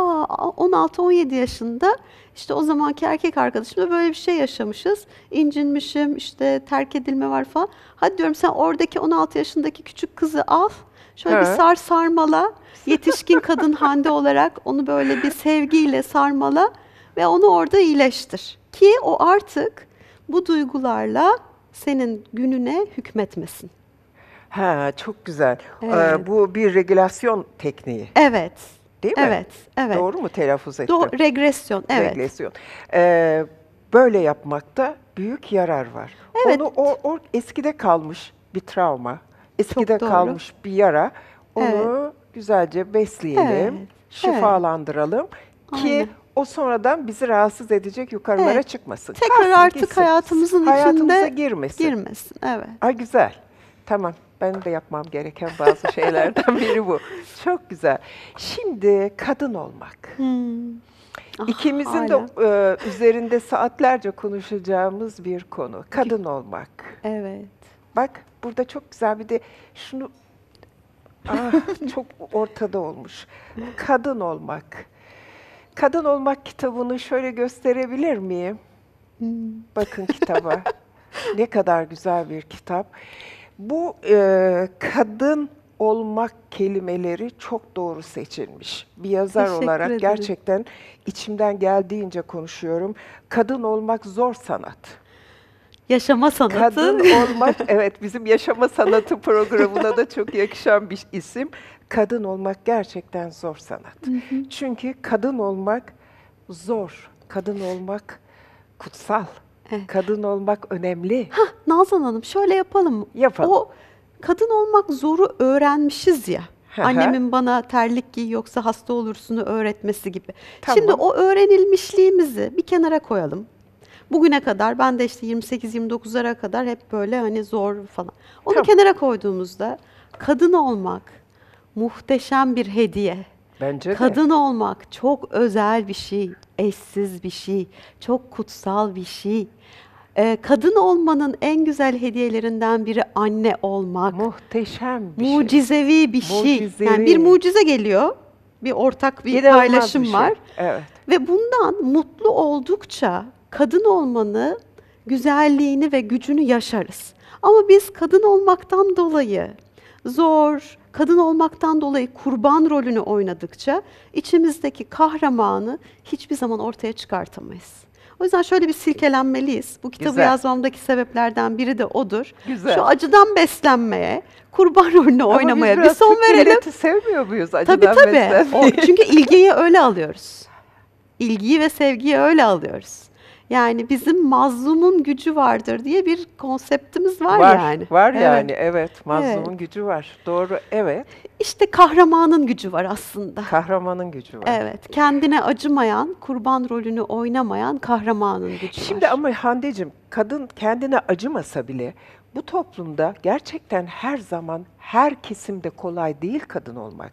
Speaker 2: 16-17 yaşında işte o zamanki erkek arkadaşımla böyle bir şey yaşamışız. İncinmişim, işte terk edilme var falan. Hadi diyorum sen oradaki 16 yaşındaki küçük kızı al. Şöyle bir sarmala. Yetişkin kadın Hande olarak onu böyle bir sevgiyle sarmala ve onu orada iyileştir. Ki o artık bu duygularla senin gününe hükmetmesin.
Speaker 1: Ha, çok güzel.
Speaker 2: Evet.
Speaker 1: Bu bir regülasyon tekniği,
Speaker 2: Evet.
Speaker 1: değil mi?
Speaker 2: Evet, evet.
Speaker 1: Doğru mu telaffuz ettim?
Speaker 2: Regresyon, evet.
Speaker 1: Regresyon. Böyle yapmakta büyük yarar var.
Speaker 2: Evet.
Speaker 1: O eskide kalmış bir travma, eskide
Speaker 2: doğru.
Speaker 1: kalmış bir yara. Onu
Speaker 2: Evet.
Speaker 1: güzelce besleyelim,
Speaker 2: Evet.
Speaker 1: şifalandıralım ki
Speaker 2: Aynen.
Speaker 1: o sonradan bizi rahatsız edecek yukarılara
Speaker 2: Evet.
Speaker 1: çıkmasın.
Speaker 2: Tekrar
Speaker 1: Kalsın,
Speaker 2: artık
Speaker 1: gitsin.
Speaker 2: hayatımızın
Speaker 1: Hayatımıza
Speaker 2: içinde
Speaker 1: girmesin.
Speaker 2: girmesin. Evet.
Speaker 1: Ay güzel. Tamam. Benim de yapmam gereken bazı şeylerden biri bu. Çok güzel. Şimdi kadın olmak. İkimizin de üzerinde saatlerce konuşacağımız bir konu. Kadın olmak.
Speaker 2: Evet.
Speaker 1: Bak burada çok güzel bir de şunu çok ortada olmuş. Kadın olmak. Kadın olmak kitabını şöyle gösterebilir miyim? Bakın kitaba. Ne kadar güzel bir kitap. Bu kadın olmak kelimeleri çok doğru seçilmiş. Bir yazar
Speaker 2: Teşekkür
Speaker 1: olarak
Speaker 2: ederim.
Speaker 1: gerçekten içimden geldiğince konuşuyorum. Kadın olmak zor sanat.
Speaker 2: Yaşama sanatı.
Speaker 1: Kadın olmak, evet bizim yaşama sanatı programına da çok yakışan bir isim. Kadın olmak gerçekten zor sanat. Çünkü kadın olmak zor. Kadın olmak kutsal.
Speaker 2: Evet.
Speaker 1: Kadın olmak önemli.
Speaker 2: Nazan Hanım şöyle yapalım mı?
Speaker 1: Yapalım.
Speaker 2: O kadın olmak zoru öğrenmişiz ya.
Speaker 1: Hı hı.
Speaker 2: Annemin bana terlik giy yoksa hasta olursun'u öğretmesi gibi.
Speaker 1: Tamam.
Speaker 2: Şimdi o öğrenilmişliğimizi bir kenara koyalım. Bugüne kadar ben de işte 28-29'lara kadar hep böyle hani zor falan. Onu
Speaker 1: Tamam.
Speaker 2: kenara koyduğumuzda kadın olmak muhteşem bir hediye.
Speaker 1: Bence de.
Speaker 2: Kadın olmak çok özel bir şey, eşsiz bir şey, çok kutsal bir şey. Kadın olmanın en güzel hediyelerinden biri anne olmak.
Speaker 1: Muhteşem bir şey.
Speaker 2: Mucizevi bir şey.
Speaker 1: Mucizevi.
Speaker 2: Yani bir mucize geliyor. Bir ortak bir
Speaker 1: İnanılmaz
Speaker 2: paylaşım
Speaker 1: bir şey.
Speaker 2: var.
Speaker 1: Evet.
Speaker 2: Ve bundan mutlu oldukça kadın olmanın güzelliğini ve gücünü yaşarız. Ama biz kadın olmaktan dolayı zor, kadın olmaktan dolayı kurban rolünü oynadıkça içimizdeki kahramanı hiçbir zaman ortaya çıkartamayız. O yüzden şöyle bir silkelenmeliyiz. Bu kitabı
Speaker 1: Güzel.
Speaker 2: yazmamdaki sebeplerden biri de odur.
Speaker 1: Güzel.
Speaker 2: Şu acıdan beslenmeye, kurban rolünü oynamaya
Speaker 1: Ama
Speaker 2: bir
Speaker 1: biz
Speaker 2: son
Speaker 1: biraz Türk
Speaker 2: verelim.
Speaker 1: milleti sevmiyor muyuz
Speaker 2: Tabii
Speaker 1: acıdan
Speaker 2: tabii.
Speaker 1: beslenmeyi?
Speaker 2: Çünkü ilgiyi öyle alıyoruz. İlgiyi ve sevgiyi öyle alıyoruz. Yani bizim mazlumun gücü vardır diye bir konseptimiz var yani.
Speaker 1: Var
Speaker 2: Evet.
Speaker 1: yani evet. Mazlumun gücü var. Doğru evet.
Speaker 2: İşte kahramanın gücü var aslında.
Speaker 1: Kahramanın gücü var.
Speaker 2: Evet, kendine acımayan, kurban rolünü oynamayan kahramanın gücü
Speaker 1: Şimdi
Speaker 2: var.
Speaker 1: ama Hande'cim kadın kendine acımasa bile bu toplumda gerçekten her zaman her kesimde kolay değil kadın olmak.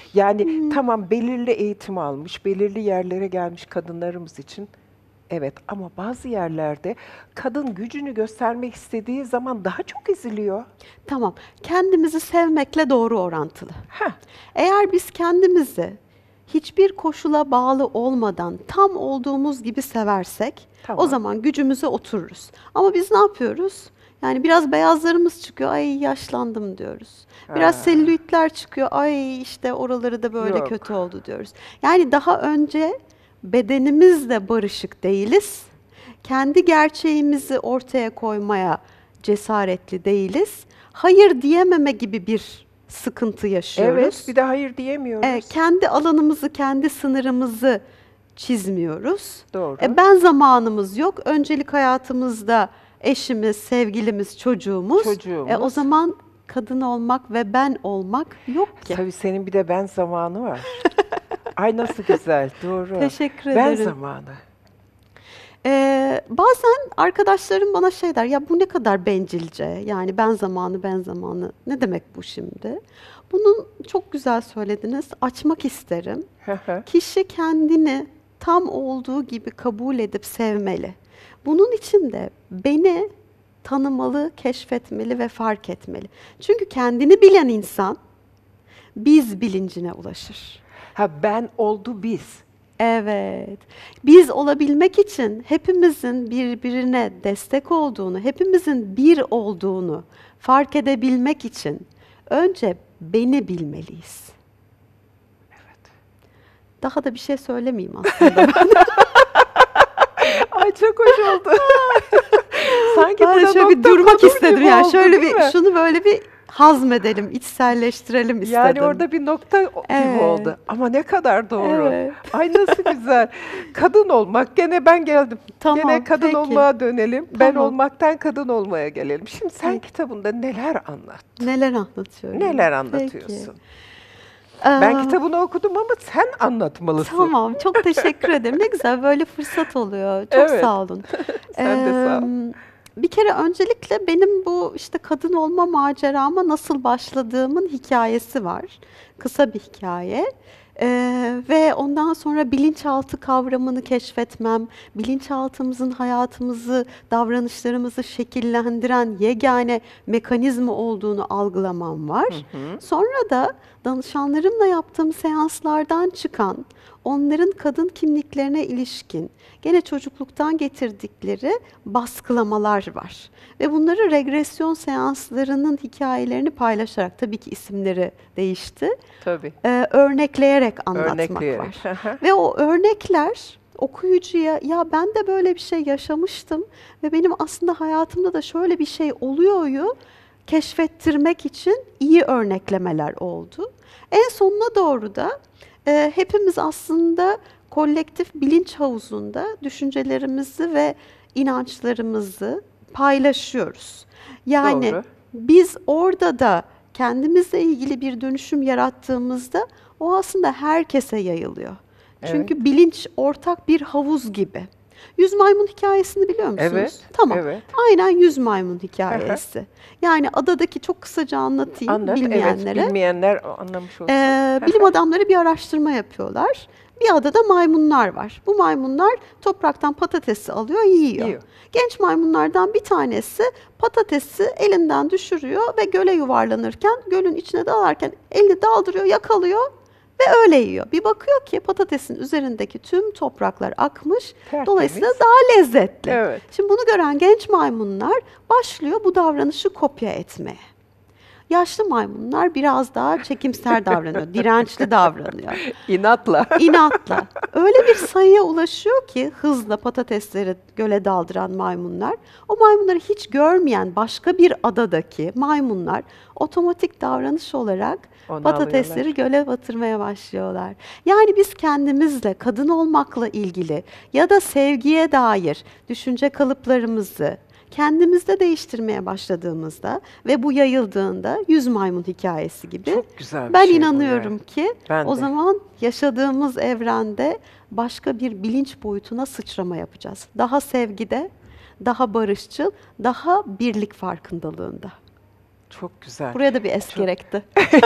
Speaker 1: Yani tamam belirli eğitim almış, belirli yerlere gelmiş kadınlarımız için evet ama bazı yerlerde kadın gücünü göstermek istediği zaman daha çok eziliyor.
Speaker 2: Tamam, kendimizi sevmekle doğru orantılı.
Speaker 1: Heh.
Speaker 2: Eğer biz kendimizi hiçbir koşula bağlı olmadan tam olduğumuz gibi seversek
Speaker 1: Tamam.
Speaker 2: o zaman gücümüze otururuz. Ama biz ne yapıyoruz? Yani biraz beyazlarımız çıkıyor, ay yaşlandım diyoruz. Biraz
Speaker 1: Ha.
Speaker 2: selülitler çıkıyor, ay işte oraları da böyle
Speaker 1: Yok.
Speaker 2: kötü oldu diyoruz. Yani daha önce bedenimizle barışık değiliz. Kendi gerçeğimizi ortaya koymaya cesaretli değiliz. Hayır diyememe gibi bir sıkıntı yaşıyoruz.
Speaker 1: Evet bir de hayır diyemiyoruz.
Speaker 2: Kendi alanımızı, kendi sınırımızı çizmiyoruz.
Speaker 1: Doğru.
Speaker 2: Ben zamanımız yok. Öncelik hayatımızda eşimiz, sevgilimiz, çocuğumuz. O zaman kadın olmak ve ben olmak yok ki.
Speaker 1: Tabii senin bir de ben zamanı var. Ay nasıl güzel, doğru.
Speaker 2: Teşekkür
Speaker 1: Ben
Speaker 2: ederim.
Speaker 1: zamanı.
Speaker 2: Bazen arkadaşlarım bana şey der, ya bu ne kadar bencilce, yani ben zamanı, ne demek bu şimdi? Bunu çok güzel söylediniz, açmak isterim. Kişi kendini tam olduğu gibi kabul edip sevmeli. Bunun için de beni tanımalı, keşfetmeli ve fark etmeli. Çünkü kendini bilen insan biz bilincine ulaşır.
Speaker 1: Ben oldu biz.
Speaker 2: Evet. Biz olabilmek için hepimizin birbirine destek olduğunu, hepimizin bir olduğunu fark edebilmek için önce beni bilmeliyiz.
Speaker 1: Evet.
Speaker 2: Daha da bir şey söylemeyeyim aslında.
Speaker 1: Ay çok hoş oldu. Sanki
Speaker 2: Ben
Speaker 1: burada
Speaker 2: şöyle bir durmak istedim yani.
Speaker 1: oldu,
Speaker 2: Şöyle
Speaker 1: değil
Speaker 2: bir
Speaker 1: mi?
Speaker 2: şunu böyle bir hazmedelim, içselleştirelim istedim.
Speaker 1: Yani orada bir nokta gibi oldu. Ama ne kadar doğru.
Speaker 2: Evet.
Speaker 1: Ay nasıl güzel. Kadın olmak. Gene ben geldim.
Speaker 2: Tamam,
Speaker 1: Gene kadın
Speaker 2: peki.
Speaker 1: olmaya dönelim. Ben
Speaker 2: Tamam.
Speaker 1: olmaktan kadın olmaya gelelim. Şimdi sen
Speaker 2: Peki.
Speaker 1: kitabında neler anlat?
Speaker 2: Neler anlatıyorum?
Speaker 1: Neler
Speaker 2: Peki.
Speaker 1: anlatıyorsun? Ben
Speaker 2: Aa,
Speaker 1: kitabını okudum ama sen anlatmalısın.
Speaker 2: Tamam, çok teşekkür ederim. Ne güzel böyle fırsat oluyor. Çok
Speaker 1: Evet.
Speaker 2: sağ olun.
Speaker 1: Sen de sağ ol.
Speaker 2: Bir kere öncelikle benim bu işte kadın olma macerama nasıl başladığımın hikayesi var. Kısa bir hikaye. Ve ondan sonra bilinçaltı kavramını keşfetmem, bilinçaltımızın hayatımızı, davranışlarımızı şekillendiren yegane mekanizma olduğunu algılamam var. Sonra da danışanlarımla yaptığım seanslardan çıkan, onların kadın kimliklerine ilişkin, gene çocukluktan getirdikleri baskılamalar var. Ve bunları regresyon seanslarının hikayelerini paylaşarak, tabii ki isimleri değişti,
Speaker 1: Tabii.
Speaker 2: örnekleyerek anlatmak
Speaker 1: Örnekleyerek.
Speaker 2: var. Ve o örnekler okuyucuya, ya ben de böyle bir şey yaşamıştım ve benim aslında hayatımda da şöyle bir şey oluyor'yu keşfettirmek için iyi örneklemeler oldu. En sonuna doğru da hepimiz aslında kolektif bilinç havuzunda düşüncelerimizi ve inançlarımızı paylaşıyoruz. Yani
Speaker 1: Doğru.
Speaker 2: biz orada da kendimizle ilgili bir dönüşüm yarattığımızda o aslında herkese yayılıyor.
Speaker 1: Evet.
Speaker 2: Çünkü bilinç ortak bir havuz gibi. 100 maymun hikayesini biliyor musunuz?
Speaker 1: Evet,
Speaker 2: Tamam.
Speaker 1: evet.
Speaker 2: Aynen 100 maymun hikayesi. Yani adadaki, çok kısaca anlatayım
Speaker 1: Anlat.
Speaker 2: bilmeyenlere.
Speaker 1: Evet, bilmeyenler anlamış olsun.
Speaker 2: Bilim adamları bir araştırma yapıyorlar. Bir adada maymunlar var. Bu maymunlar topraktan patatesi alıyor, yiyor. Genç maymunlardan bir tanesi patatesi elinden düşürüyor ve göle yuvarlanırken, gölün içine dalarken elini daldırıyor, yakalıyor ve öyle yiyor. Bir bakıyor ki patatesin üzerindeki tüm topraklar akmış,
Speaker 1: Tertemiz.
Speaker 2: dolayısıyla daha lezzetli.
Speaker 1: Evet.
Speaker 2: Şimdi bunu gören genç maymunlar başlıyor bu davranışı kopya etmeye. Yaşlı maymunlar biraz daha çekimser davranıyor, dirençli davranıyor.
Speaker 1: İnatla.
Speaker 2: İnatla. Öyle bir sayıya ulaşıyor ki hızla patatesleri göle daldıran maymunlar, o maymunları hiç görmeyen başka bir adadaki maymunlar otomatik davranış olarak
Speaker 1: Onu
Speaker 2: patatesleri
Speaker 1: alıyorlar.
Speaker 2: göle batırmaya başlıyorlar. Yani biz kendimizle, kadın olmakla ilgili ya da sevgiye dair düşünce kalıplarımızı kendimizde değiştirmeye başladığımızda ve bu yayıldığında 100 maymun hikayesi gibi,
Speaker 1: Çok güzel bir
Speaker 2: ben
Speaker 1: şey bu
Speaker 2: inanıyorum
Speaker 1: yani.
Speaker 2: ki
Speaker 1: Ben
Speaker 2: o
Speaker 1: de.
Speaker 2: zaman yaşadığımız evrende başka bir bilinç boyutuna sıçrama yapacağız. Daha sevgide, daha barışçıl, daha birlik farkındalığında.
Speaker 1: Çok güzel.
Speaker 2: Buraya da bir es gerekti.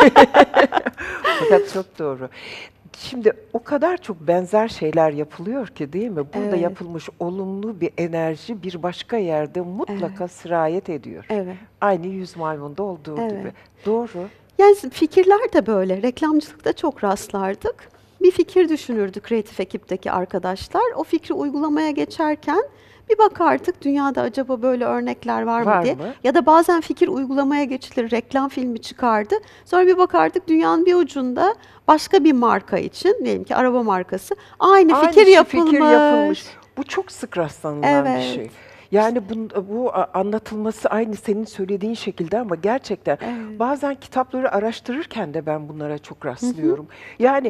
Speaker 1: Fakat çok doğru. Şimdi o kadar çok benzer şeyler yapılıyor ki, değil mi? Burada
Speaker 2: Evet.
Speaker 1: yapılmış olumlu bir enerji bir başka yerde mutlaka sirayet ediyor.
Speaker 2: Evet.
Speaker 1: Aynı 100 maymunda olduğu
Speaker 2: Evet.
Speaker 1: gibi. Doğru.
Speaker 2: Yani fikirler de böyle. Reklamcılıkta çok rastlardık. Bir fikir düşünürdü kreatif ekipteki arkadaşlar. O fikri uygulamaya geçerken bir bakardık dünyada acaba böyle örnekler var mı diye.
Speaker 1: mı?
Speaker 2: Ya da bazen fikir uygulamaya geçilir, reklam filmi çıkardı. Sonra bir bakardık dünyanın bir ucunda başka bir marka için, diyelim ki araba markası, aynı fikir yapılmış.
Speaker 1: Bu çok sık rastlanılan bir
Speaker 2: Evet.
Speaker 1: şey. Yani bu anlatılması aynı senin söylediğin şekilde ama gerçekten
Speaker 2: Evet.
Speaker 1: bazen kitapları araştırırken de ben bunlara çok rastlıyorum. Yani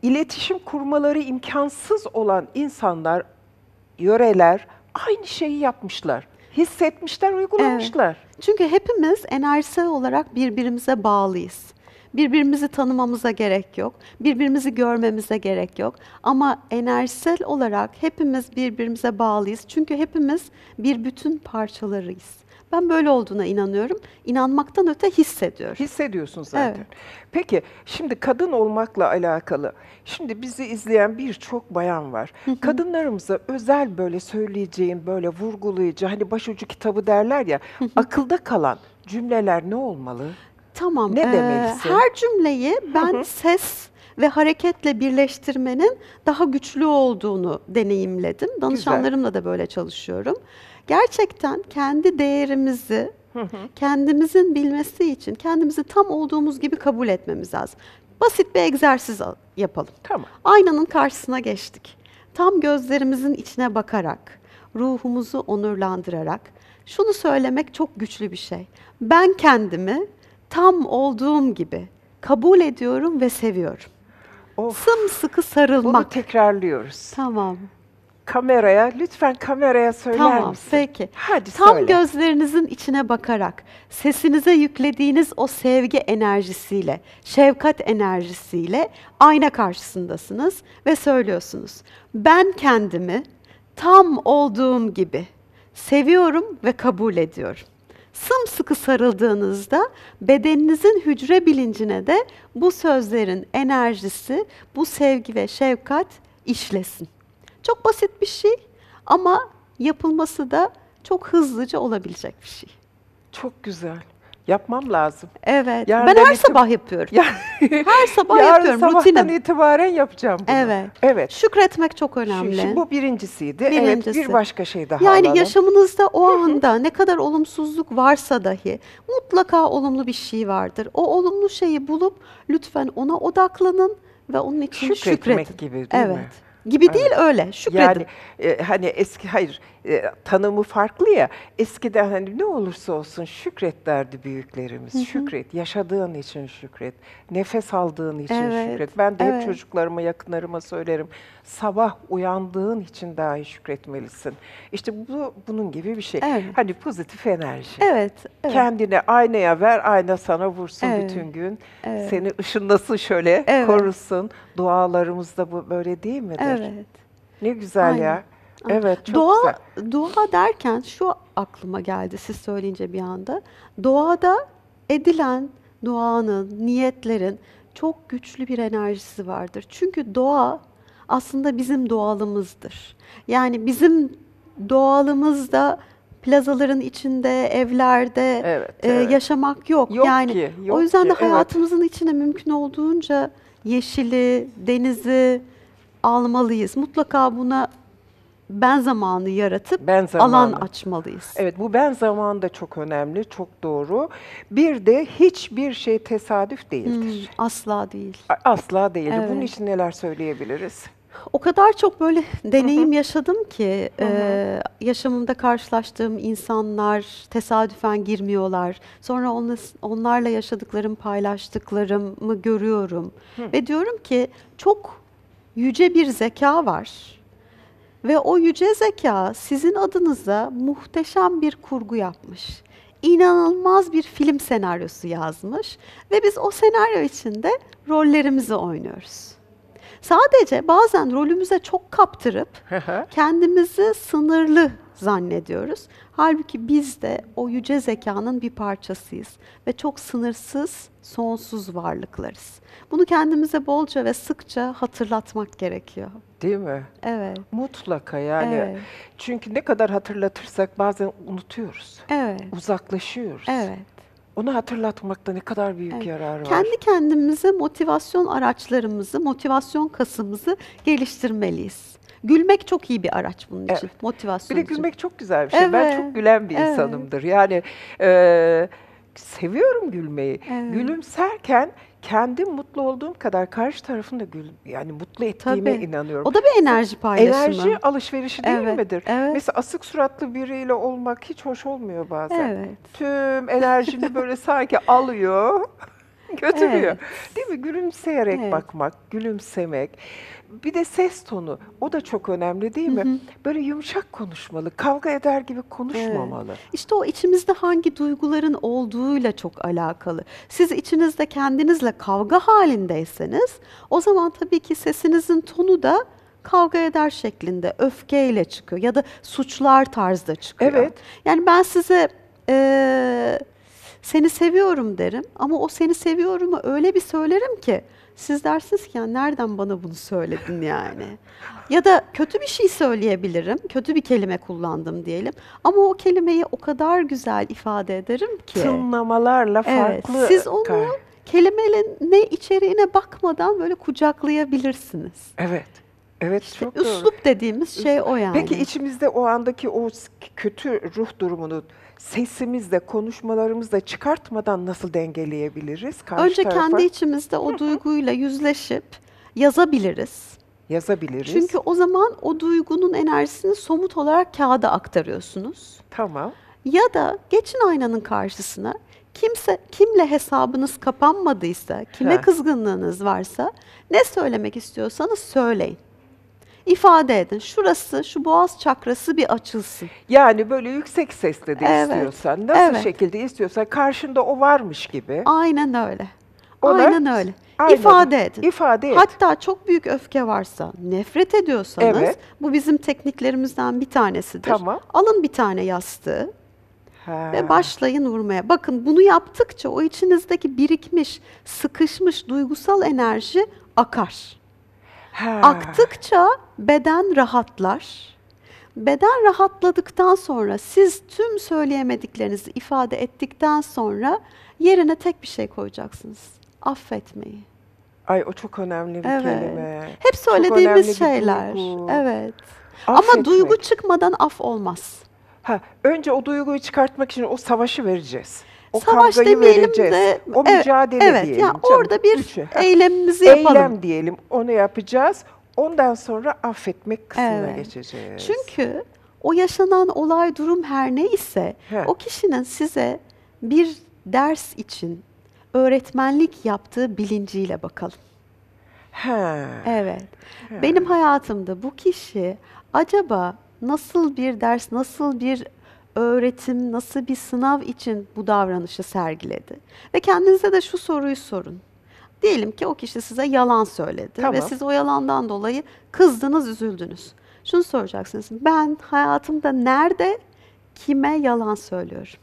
Speaker 1: iletişim kurmaları imkansız olan insanlar, yöreler aynı şeyi yapmışlar. Hissetmişler, uygulamışlar.
Speaker 2: Çünkü hepimiz enerjisel olarak birbirimize bağlıyız. Birbirimizi tanımamıza gerek yok. Birbirimizi görmemize gerek yok. Ama enerjisel olarak hepimiz birbirimize bağlıyız. Çünkü hepimiz bir bütün parçalarıyız. Ben böyle olduğuna inanıyorum. İnanmaktan öte hissediyorum.
Speaker 1: Hissediyorsun zaten.
Speaker 2: Evet.
Speaker 1: Peki şimdi kadın olmakla alakalı. Şimdi bizi izleyen birçok bayan var. Kadınlarımıza özel böyle söyleyeceğin, böyle vurgulayıcı, hani başucu kitabı derler ya, akılda kalan cümleler ne olmalı?
Speaker 2: Tamam.
Speaker 1: Ne demelisin?
Speaker 2: Her cümleyi ben ses ve hareketle birleştirmenin daha güçlü olduğunu deneyimledim. Danışanlarımla da böyle çalışıyorum. Gerçekten kendi değerimizi kendimizin bilmesi için kendimizi tam olduğumuz gibi kabul etmemiz lazım. Basit bir egzersiz yapalım.
Speaker 1: Tamam.
Speaker 2: Aynanın karşısına geçtik. Tam gözlerimizin içine bakarak, ruhumuzu onurlandırarak şunu söylemek çok güçlü bir şey. Ben kendimi tam olduğum gibi kabul ediyorum ve seviyorum.
Speaker 1: Of,
Speaker 2: Sımsıkı
Speaker 1: bunu
Speaker 2: sarılmak.
Speaker 1: tekrarlıyoruz.
Speaker 2: Tamam.
Speaker 1: Lütfen kameraya söyler
Speaker 2: Tamam,
Speaker 1: misin?
Speaker 2: peki.
Speaker 1: Hadi
Speaker 2: Tam
Speaker 1: söyle.
Speaker 2: gözlerinizin içine bakarak, sesinize yüklediğiniz o sevgi enerjisiyle, şefkat enerjisiyle ayna karşısındasınız ve söylüyorsunuz. Ben kendimi tam olduğum gibi seviyorum ve kabul ediyorum. Sımsıkı sarıldığınızda bedeninizin hücre bilincine de bu sözlerin enerjisi, bu sevgi ve şefkat işlesin. Çok basit bir şey ama yapılması da çok hızlıca olabilecek bir şey.
Speaker 1: Çok güzel. Yapmam lazım.
Speaker 2: Evet.
Speaker 1: Yarından
Speaker 2: Ben her sabah yapıyorum. Her sabah
Speaker 1: Yarın
Speaker 2: yapıyorum.
Speaker 1: sabahtan
Speaker 2: Rutinim.
Speaker 1: itibaren yapacağım bunu.
Speaker 2: Evet.
Speaker 1: Evet.
Speaker 2: Şükretmek çok önemli.
Speaker 1: Şimdi bu birincisiydi.
Speaker 2: Birincisi.
Speaker 1: Evet, bir başka şey daha
Speaker 2: Yani
Speaker 1: alalım.
Speaker 2: yaşamınızda o anda ne kadar olumsuzluk varsa dahi mutlaka olumlu bir şey vardır. O olumlu şeyi bulup lütfen ona odaklanın ve onun için
Speaker 1: Şükretmek
Speaker 2: şükredin.
Speaker 1: gibi değil
Speaker 2: Evet.
Speaker 1: mi?
Speaker 2: Gibi değil öyle. Şükredin.
Speaker 1: Yani hani tanımı farklı ya. Eskiden hani ne olursa olsun şükret derdi büyüklerimiz. Şükret, yaşadığın için şükret, nefes aldığın için
Speaker 2: Evet,
Speaker 1: şükret. Ben de hep
Speaker 2: evet.
Speaker 1: çocuklarıma, yakınlarıma söylerim. Sabah uyandığın için dahi şükretmelisin. İşte bunun gibi bir şey.
Speaker 2: Evet.
Speaker 1: Hani pozitif enerji.
Speaker 2: Evet. Evet.
Speaker 1: Kendine aynaya ver, ayna sana vursun
Speaker 2: Evet.
Speaker 1: bütün gün.
Speaker 2: Evet.
Speaker 1: Seni ışınlasın şöyle,
Speaker 2: Evet.
Speaker 1: korusun. Dualarımızda bu böyle değil midir?
Speaker 2: Evet.
Speaker 1: Ne güzel
Speaker 2: Aynen.
Speaker 1: ya. Evet, çok
Speaker 2: Doğa,
Speaker 1: güzel.
Speaker 2: doğa derken şu aklıma geldi siz söyleyince bir anda. Doğada edilen duanın, niyetlerin çok güçlü bir enerjisi vardır. Çünkü doğa aslında bizim doğalımızdır. Yani bizim doğalımızda plazaların içinde, evlerde
Speaker 1: Evet, evet.
Speaker 2: yaşamak yok.
Speaker 1: Yok
Speaker 2: Yani
Speaker 1: ki, yok
Speaker 2: o yüzden de
Speaker 1: ki, evet.
Speaker 2: hayatımızın içine mümkün olduğunca yeşili, denizi almalıyız. Mutlaka buna ben zamanı yaratıp
Speaker 1: Ben
Speaker 2: alan
Speaker 1: zamanı.
Speaker 2: açmalıyız.
Speaker 1: Evet, bu ben zamanı da çok önemli, çok doğru. Bir de hiçbir şey tesadüf değildir.
Speaker 2: Asla değil.
Speaker 1: Asla değildir.
Speaker 2: Evet.
Speaker 1: Bunun için neler söyleyebiliriz?
Speaker 2: O kadar çok böyle deneyim yaşadım ki yaşamımda karşılaştığım insanlar tesadüfen girmiyorlar. Sonra onlarla yaşadıklarım, paylaştıklarımı görüyorum. Ve diyorum ki çok yüce bir zeka var. Ve o yüce zeka sizin adınıza muhteşem bir kurgu yapmış. İnanılmaz bir film senaryosu yazmış ve biz o senaryo içinde rollerimizi oynuyoruz. Sadece bazen rolümüze çok kaptırıp kendimizi sınırlı zannediyoruz. Halbuki biz de o yüce zekanın bir parçasıyız ve çok sınırsız, sonsuz varlıklarız. Bunu kendimize bolca ve sıkça hatırlatmak gerekiyor.
Speaker 1: Değil mi?
Speaker 2: Evet.
Speaker 1: Mutlaka yani.
Speaker 2: Evet.
Speaker 1: Çünkü ne kadar hatırlatırsak bazen unutuyoruz.
Speaker 2: Evet.
Speaker 1: Uzaklaşıyoruz.
Speaker 2: Evet.
Speaker 1: Onu hatırlatmakta ne kadar büyük yararı var.
Speaker 2: Kendi kendimize motivasyon araçlarımızı, motivasyon kasımızı geliştirmeliyiz. Gülmek çok iyi bir araç bunun için,
Speaker 1: Evet.
Speaker 2: motivasyon
Speaker 1: Bir de
Speaker 2: için.
Speaker 1: gülmek çok güzel bir şey. Ben
Speaker 2: Evet,
Speaker 1: çok gülen bir
Speaker 2: evet.
Speaker 1: insanımdır. Yani seviyorum gülmeyi.
Speaker 2: Evet.
Speaker 1: Gülümserken kendi mutlu olduğum kadar karşı tarafın da yani mutlu ettiğime
Speaker 2: Tabii.
Speaker 1: inanıyorum.
Speaker 2: O da bir enerji paylaşımı.
Speaker 1: Enerji alışverişi değil
Speaker 2: Evet,
Speaker 1: midir?
Speaker 2: evet.
Speaker 1: Mesela asık suratlı biriyle olmak hiç hoş olmuyor bazen.
Speaker 2: Evet.
Speaker 1: Tüm enerjini böyle sanki alıyor, götürüyor.
Speaker 2: Evet.
Speaker 1: Değil mi? Gülümseyerek
Speaker 2: Evet.
Speaker 1: bakmak, gülümsemek. Bir de ses tonu. O da çok önemli değil mi? Böyle yumuşak konuşmalı, kavga eder gibi
Speaker 2: Evet.
Speaker 1: konuşmamalı.
Speaker 2: İşte o içimizde hangi duyguların olduğuyla çok alakalı. Siz içinizde kendinizle kavga halindeyseniz, o zaman tabii ki sesinizin tonu da kavga eder şeklinde, öfkeyle çıkıyor ya da suçlar tarzda çıkıyor.
Speaker 1: Evet.
Speaker 2: Yani ben size seni seviyorum derim ama o seni seviyorumu öyle bir söylerim ki siz dersiniz ki ya nereden bana bunu söyledin yani. Ya da kötü bir şey söyleyebilirim, kötü bir kelime kullandım diyelim ama o kelimeyi o kadar güzel ifade ederim ki.
Speaker 1: Tınlamalarla
Speaker 2: Evet,
Speaker 1: farklı.
Speaker 2: siz onu kelimenin ne içeriğine bakmadan böyle kucaklayabilirsiniz.
Speaker 1: Evet. Evet,
Speaker 2: İşte
Speaker 1: çok doğru.
Speaker 2: üslup dediğimiz şey o yani.
Speaker 1: Peki içimizde o andaki o kötü ruh durumunu sesimizle, konuşmalarımızla çıkartmadan nasıl dengeleyebiliriz? Karşı
Speaker 2: Önce
Speaker 1: tarafa
Speaker 2: kendi içimizde o duyguyla yüzleşip yazabiliriz.
Speaker 1: yazabiliriz.
Speaker 2: Çünkü o zaman o duygunun enerjisini somut olarak kağıda aktarıyorsunuz.
Speaker 1: Tamam.
Speaker 2: Ya da geçin aynanın karşısına, kimle hesabınız kapanmadıysa, kime
Speaker 1: Heh.
Speaker 2: kızgınlığınız varsa ne söylemek istiyorsanız söyleyin. İfade edin. Şurası, şu boğaz çakrası bir açılsın.
Speaker 1: Yani böyle yüksek sesle de
Speaker 2: Evet.
Speaker 1: istiyorsan, nasıl
Speaker 2: Evet.
Speaker 1: şekilde istiyorsan karşında o varmış gibi.
Speaker 2: Aynen öyle.
Speaker 1: Ona
Speaker 2: Aynen öyle.
Speaker 1: aynen
Speaker 2: İfade edin.
Speaker 1: İfade et.
Speaker 2: Hatta çok büyük öfke varsa, nefret ediyorsanız,
Speaker 1: Evet.
Speaker 2: bu bizim tekniklerimizden bir tanesidir.
Speaker 1: Tamam.
Speaker 2: Alın bir tane yastığı
Speaker 1: Ha.
Speaker 2: ve başlayın vurmaya. Bakın bunu yaptıkça o içinizdeki birikmiş, sıkışmış duygusal enerji akar.
Speaker 1: Ha.
Speaker 2: Aktıkça beden rahatlar. Beden rahatladıktan sonra siz tüm söyleyemediklerinizi ifade ettikten sonra yerine tek bir şey koyacaksınız. Affetmeyi.
Speaker 1: Ay o çok önemli bir
Speaker 2: Evet.
Speaker 1: kelime.
Speaker 2: Hep
Speaker 1: Çok önemli
Speaker 2: söylediğimiz
Speaker 1: bir
Speaker 2: şeyler.
Speaker 1: duygu.
Speaker 2: Evet. Ama
Speaker 1: Affetmek.
Speaker 2: duygu çıkmadan af olmaz.
Speaker 1: Ha, önce o duyguyu çıkartmak için o savaşı vereceğiz. O
Speaker 2: Savaş
Speaker 1: kavgayı
Speaker 2: demeyelim
Speaker 1: vereceğiz.
Speaker 2: de
Speaker 1: O
Speaker 2: evet,
Speaker 1: mücadele
Speaker 2: evet.
Speaker 1: diyelim.
Speaker 2: Yani
Speaker 1: canım.
Speaker 2: orada bir
Speaker 1: Üçü. Ha,
Speaker 2: eylemimizi yapalım.
Speaker 1: eylem diyelim. Onu yapacağız. Ondan sonra affetmek kısmına
Speaker 2: Evet.
Speaker 1: geçeceğiz.
Speaker 2: Çünkü o yaşanan olay, durum her neyse,
Speaker 1: He.
Speaker 2: o kişinin size bir ders için öğretmenlik yaptığı bilinciyle bakalım.
Speaker 1: Ha.
Speaker 2: Evet. Benim hayatımda bu kişi acaba nasıl bir ders, nasıl bir öğretim, nasıl bir sınav için bu davranışı sergiledi? Ve kendinize de şu soruyu sorun. Diyelim ki o kişi size yalan söyledi
Speaker 1: Tamam.
Speaker 2: ve siz o yalandan dolayı kızdınız, üzüldünüz. Şunu soracaksınız. Ben hayatımda nerede, kime yalan söylüyorum?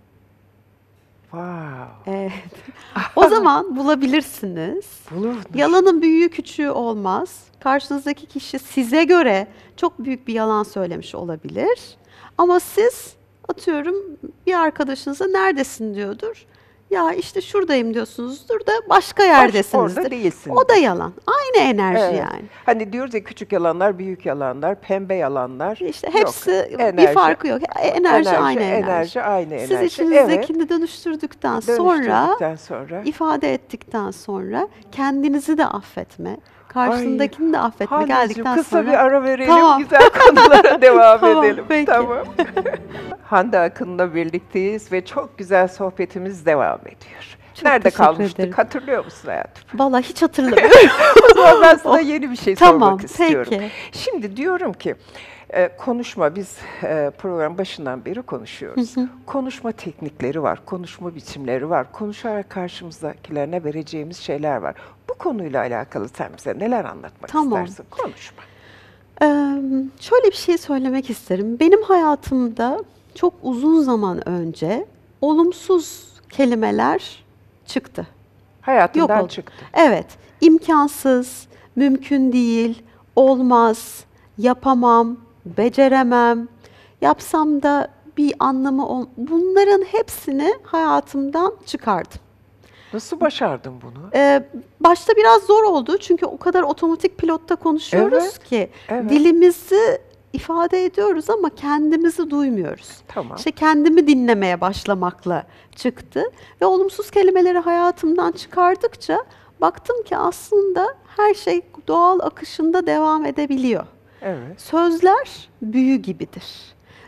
Speaker 1: Wow.
Speaker 2: Evet. O zaman bulabilirsiniz.
Speaker 1: Bulur.
Speaker 2: Yalanın büyüğü küçüğü olmaz. Karşınızdaki kişi size göre çok büyük bir yalan söylemiş olabilir. Ama siz atıyorum bir arkadaşınıza neredesin diyordur. Ya işte şuradayım diyorsunuzdur da başka yerdesinizdir.
Speaker 1: Orada değilsin.
Speaker 2: O da yalan. Aynı enerji
Speaker 1: Evet.
Speaker 2: yani.
Speaker 1: Hani diyoruz ya küçük yalanlar, büyük yalanlar, pembe yalanlar.
Speaker 2: İşte
Speaker 1: Yok.
Speaker 2: hepsi bir
Speaker 1: Enerji.
Speaker 2: farkı yok. Enerji aynı enerji.
Speaker 1: Enerji aynı
Speaker 2: Siz
Speaker 1: enerji.
Speaker 2: içinizdekini dönüştürdükten sonra,
Speaker 1: Dönüştürdükten sonra.
Speaker 2: ifade ettikten sonra kendinizi de affetme, karşındakini de affetme
Speaker 1: Hande'cim,
Speaker 2: geldikten
Speaker 1: kısa
Speaker 2: sonra.
Speaker 1: bir ara verelim,
Speaker 2: Tamam.
Speaker 1: güzel konulara devam
Speaker 2: Tamam,
Speaker 1: edelim.
Speaker 2: peki.
Speaker 1: Tamam. Hande Akın'la birlikteyiz ve çok güzel sohbetimiz devam ediyor.
Speaker 2: Çok
Speaker 1: Nerede
Speaker 2: teşekkür
Speaker 1: kalmıştık?
Speaker 2: ederim.
Speaker 1: Hatırlıyor musun hayatım?
Speaker 2: Vallahi hiç hatırlamıyorum.
Speaker 1: O zaman ben sana yeni bir şey
Speaker 2: Tamam,
Speaker 1: sormak istiyorum.
Speaker 2: peki.
Speaker 1: Şimdi diyorum ki, konuşma, biz program başından beri konuşuyoruz. Konuşma teknikleri var, konuşma biçimleri var, konuşarak karşımızdakilerine vereceğimiz şeyler var. Bu konuyla alakalı sen bize neler anlatmak
Speaker 2: Tamam.
Speaker 1: istersin? Konuşma.
Speaker 2: Şöyle bir şey söylemek isterim. Benim hayatımda çok uzun zaman önce olumsuz kelimeler çıktı. Yok
Speaker 1: Hayatından
Speaker 2: oldu.
Speaker 1: çıktı.
Speaker 2: Evet, imkansız, mümkün değil, olmaz, yapamam, beceremem, yapsam da bir anlamı bunların hepsini hayatımdan çıkardım.
Speaker 1: Nasıl başardın bunu?
Speaker 2: Başta biraz zor oldu çünkü o kadar otomatik pilotta konuşuyoruz
Speaker 1: Evet,
Speaker 2: ki
Speaker 1: evet.
Speaker 2: dilimizi ifade ediyoruz ama kendimizi duymuyoruz.
Speaker 1: Tamam.
Speaker 2: İşte kendimi dinlemeye başlamakla çıktı ve olumsuz kelimeleri hayatımdan çıkardıkça baktım ki aslında her şey doğal akışında devam edebiliyor.
Speaker 1: Evet.
Speaker 2: Sözler büyü gibidir.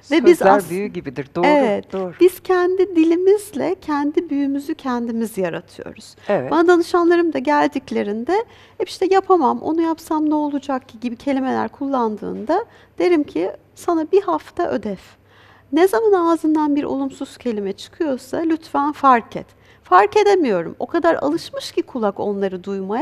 Speaker 2: Ve biz
Speaker 1: Sözler büyü gibidir. Doğru,
Speaker 2: evet,
Speaker 1: doğru.
Speaker 2: biz kendi dilimizle kendi büyümüzü kendimiz yaratıyoruz.
Speaker 1: Evet.
Speaker 2: Bana danışanlarım da geldiklerinde hep işte yapamam, onu yapsam ne olacak ki gibi kelimeler kullandığında derim ki sana bir hafta ödev. Ne zaman ağzından bir olumsuz kelime çıkıyorsa lütfen fark et. Fark edemiyorum. O kadar alışmış ki kulak onları duymaya,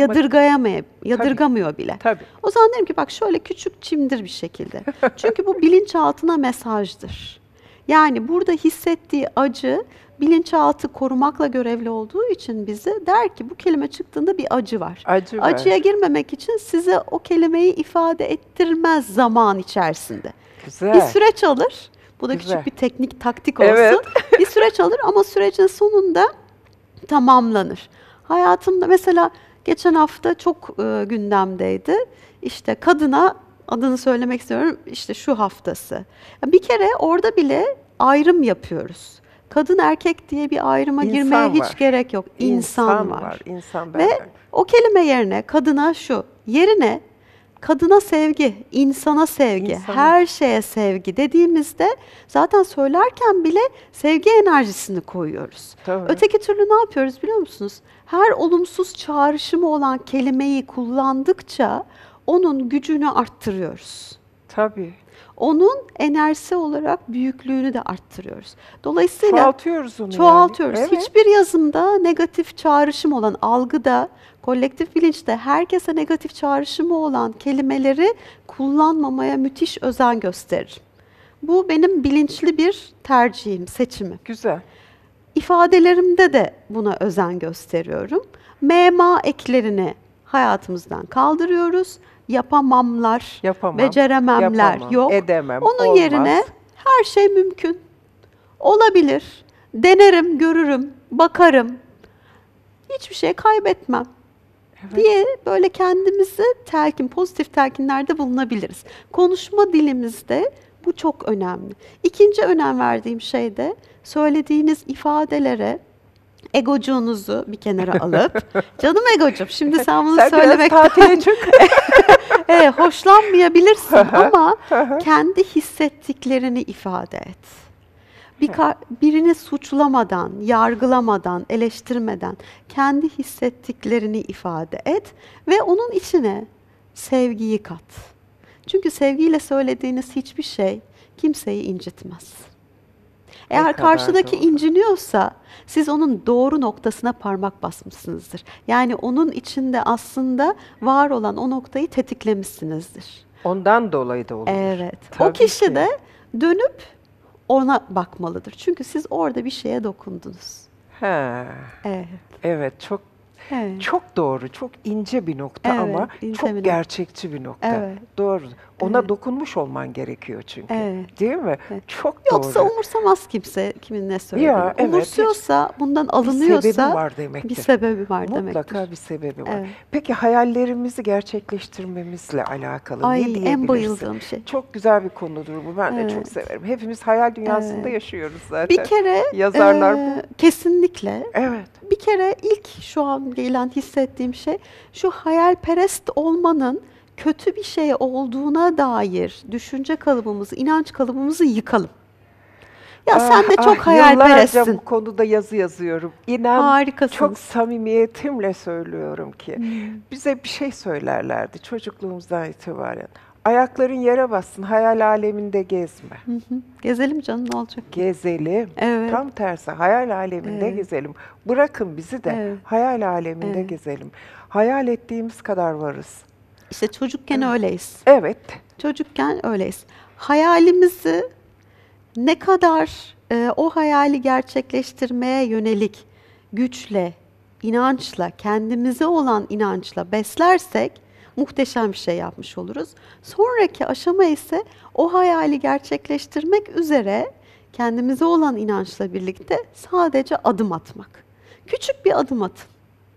Speaker 2: yadırgamıyor bile.
Speaker 1: Tabii.
Speaker 2: O zaman derim ki bak şöyle küçük çimdir bir şekilde. Çünkü bu bilinçaltına mesajdır. Yani burada hissettiği acı bilinçaltı korumakla görevli olduğu için bize der ki bu kelime çıktığında bir acı var.
Speaker 1: Acı var.
Speaker 2: Acıya girmemek için size o kelimeyi ifade ettirmez zaman içerisinde.
Speaker 1: Güzel.
Speaker 2: Bir süreç alır. Bu da
Speaker 1: Güzel.
Speaker 2: küçük bir teknik, taktik olsun.
Speaker 1: Evet.
Speaker 2: Bir süreç alır ama sürecin sonunda tamamlanır. Hayatımda mesela geçen hafta çok gündemdeydi. İşte kadına, adını söylemek istiyorum, işte şu haftası. Bir kere orada bile ayrım yapıyoruz. Kadın erkek diye bir ayrıma
Speaker 1: İnsan
Speaker 2: girmeye
Speaker 1: var.
Speaker 2: hiç gerek yok. İnsan var.
Speaker 1: İnsan
Speaker 2: Ve
Speaker 1: benden.
Speaker 2: o kelime yerine kadına şu, yerine kadına sevgi, insana sevgi,
Speaker 1: İnsana.
Speaker 2: her şeye sevgi dediğimizde zaten söylerken bile sevgi enerjisini koyuyoruz.
Speaker 1: Tabii.
Speaker 2: Öteki türlü ne yapıyoruz biliyor musunuz? Her olumsuz çağrışımı olan kelimeyi kullandıkça onun gücünü arttırıyoruz.
Speaker 1: Tabii.
Speaker 2: Onun enerjisi olarak büyüklüğünü de arttırıyoruz. Dolayısıyla
Speaker 1: Çoğaltıyoruz onu
Speaker 2: çoğaltıyoruz.
Speaker 1: yani. Evet.
Speaker 2: Hiçbir yazımda negatif çağrışım olan, algıda, kolektif bilinçte herkese negatif çağrışımı olan kelimeleri kullanmamaya müthiş özen gösteririm. Bu benim bilinçli bir tercihim, seçimim.
Speaker 1: Güzel.
Speaker 2: İfadelerimde de buna özen gösteriyorum. Mema eklerini hayatımızdan kaldırıyoruz. Yapamamlar,
Speaker 1: Yapamam.
Speaker 2: becerememler
Speaker 1: Yapamam,
Speaker 2: yok.
Speaker 1: edemem,
Speaker 2: Onun
Speaker 1: olmaz.
Speaker 2: yerine her şey mümkün. Olabilir. Denerim, görürüm, bakarım. Hiçbir şey kaybetmem.
Speaker 1: Evet.
Speaker 2: Diye böyle kendimizi pozitif telkinlerde bulunabiliriz. Konuşma dilimizde bu çok önemli. İkinci önem verdiğim şey de söylediğiniz ifadelere egocuğunuzu bir kenara alıp, canım egocuğum şimdi sen bunu
Speaker 1: Sen biraz
Speaker 2: söylemekten
Speaker 1: tatile çık.
Speaker 2: hoşlanmayabilirsin ama kendi hissettiklerini ifade et. Birini suçlamadan, yargılamadan, eleştirmeden kendi hissettiklerini ifade et ve onun içine sevgiyi kat. Çünkü sevgiyle söylediğiniz hiçbir şey kimseyi incitmez. Eğer
Speaker 1: kadar
Speaker 2: karşıdaki
Speaker 1: doğru.
Speaker 2: inciniyorsa siz onun doğru noktasına parmak basmışsınızdır. Yani onun içinde aslında var olan o noktayı tetiklemişsinizdir.
Speaker 1: Ondan dolayı da olur.
Speaker 2: Evet. O
Speaker 1: Tabii
Speaker 2: kişi
Speaker 1: ki.
Speaker 2: de dönüp ona bakmalıdır. Çünkü siz orada bir şeye dokundunuz.
Speaker 1: He.
Speaker 2: Evet.
Speaker 1: Evet, çok
Speaker 2: Evet.
Speaker 1: çok doğru, çok ince bir nokta
Speaker 2: Evet,
Speaker 1: ama
Speaker 2: ince
Speaker 1: çok
Speaker 2: bir nokta.
Speaker 1: gerçekçi bir nokta.
Speaker 2: Evet.
Speaker 1: Doğru. Ona
Speaker 2: Evet.
Speaker 1: dokunmuş olman gerekiyor çünkü.
Speaker 2: Evet.
Speaker 1: Değil mi?
Speaker 2: Evet.
Speaker 1: Çok
Speaker 2: Yoksa
Speaker 1: doğru.
Speaker 2: umursamaz kimse kimin ne söylediğini.
Speaker 1: Ya, evet,
Speaker 2: Umursuyorsa, bundan
Speaker 1: Bir
Speaker 2: alınıyorsa
Speaker 1: sebebi var demektir.
Speaker 2: bir sebebi var
Speaker 1: Mutlaka
Speaker 2: demektir.
Speaker 1: bir sebebi var.
Speaker 2: Evet.
Speaker 1: Peki hayallerimizi gerçekleştirmemizle alakalı ne
Speaker 2: Ay
Speaker 1: diyebilirsin?
Speaker 2: en bayıldığım şey.
Speaker 1: Çok güzel bir konudur bu. Ben de çok
Speaker 2: Evet.
Speaker 1: severim. Hepimiz hayal dünyasında
Speaker 2: Evet.
Speaker 1: yaşıyoruz zaten.
Speaker 2: Bir kere
Speaker 1: Yazarlar bu.
Speaker 2: kesinlikle
Speaker 1: Evet.
Speaker 2: bir kere ilk şu an gelen hissettiğim şey şu hayalperest olmanın kötü bir şey olduğuna dair düşünce kalıbımızı, inanç kalıbımızı yıkalım. Ya sen de çok
Speaker 1: Yıllarca
Speaker 2: hayalperestsin.
Speaker 1: bu konuda yazı yazıyorum. İnan
Speaker 2: Harikasınız.
Speaker 1: çok samimiyetimle söylüyorum ki bize bir şey söylerlerdi çocukluğumuzdan itibaren. Ayakların yere bassın, hayal aleminde gezme.
Speaker 2: Hı hı. Gezelim canım ne olacak ki?
Speaker 1: Gezelim.
Speaker 2: Evet.
Speaker 1: Tam tersi hayal aleminde
Speaker 2: Evet.
Speaker 1: gezelim. Bırakın bizi de
Speaker 2: Evet.
Speaker 1: hayal aleminde
Speaker 2: Evet.
Speaker 1: gezelim. Hayal ettiğimiz kadar varız.
Speaker 2: İşte çocukken öyleyiz.
Speaker 1: Evet.
Speaker 2: Çocukken öyleyiz. Hayalimizi ne kadar o hayali gerçekleştirmeye yönelik güçle, inançla, kendimize olan inançla beslersek muhteşem bir şey yapmış oluruz. Sonraki aşama ise o hayali gerçekleştirmek üzere kendimize olan inançla birlikte sadece adım atmak. Küçük bir adım atın.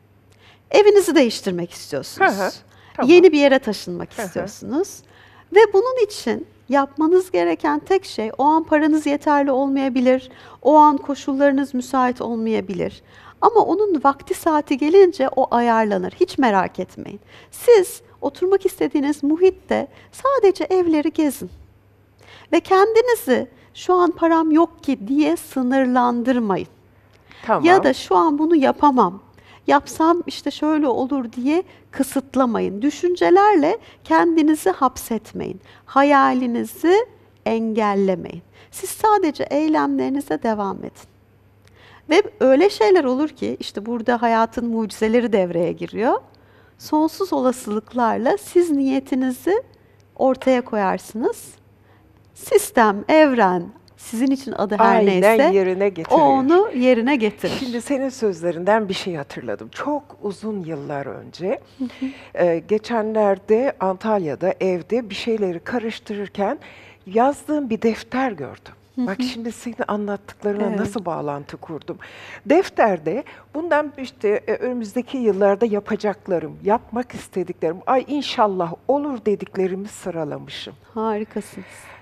Speaker 2: Evinizi değiştirmek istiyorsunuz.
Speaker 1: Hı hı, tamam.
Speaker 2: Yeni bir yere taşınmak
Speaker 1: Hı hı.
Speaker 2: istiyorsunuz. Ve bunun için yapmanız gereken tek şey, o an paranız yeterli olmayabilir, o an koşullarınız müsait olmayabilir. Ama onun vakti saati gelince o ayarlanır. Hiç merak etmeyin. Siz oturmak istediğiniz muhitte sadece evleri gezin. Ve kendinizi şu an param yok ki diye sınırlandırmayın.
Speaker 1: Tamam.
Speaker 2: Ya da şu an bunu yapamam, yapsam işte şöyle olur diye kısıtlamayın. Düşüncelerle kendinizi hapsetmeyin. Hayalinizi engellemeyin. Siz sadece eylemlerinize devam edin. Ve öyle şeyler olur ki işte burada hayatın mucizeleri devreye giriyor. Sonsuz olasılıklarla siz niyetinizi ortaya koyarsınız. Sistem, evren, sizin için adı her
Speaker 1: Aynen
Speaker 2: neyse
Speaker 1: yerine
Speaker 2: o
Speaker 1: getiriyor.
Speaker 2: onu yerine getirir.
Speaker 1: Şimdi senin sözlerinden bir şey hatırladım. Çok uzun yıllar önce, geçenlerde Antalya'da evde bir şeyleri karıştırırken yazdığım bir defter gördüm. Bak şimdi senin anlattıklarına
Speaker 2: Evet.
Speaker 1: nasıl bağlantı kurdum. Defterde bundan işte önümüzdeki yıllarda yapacaklarım, yapmak istediklerim, ay inşallah olur dediklerimi sıralamışım.
Speaker 2: Harikasınız.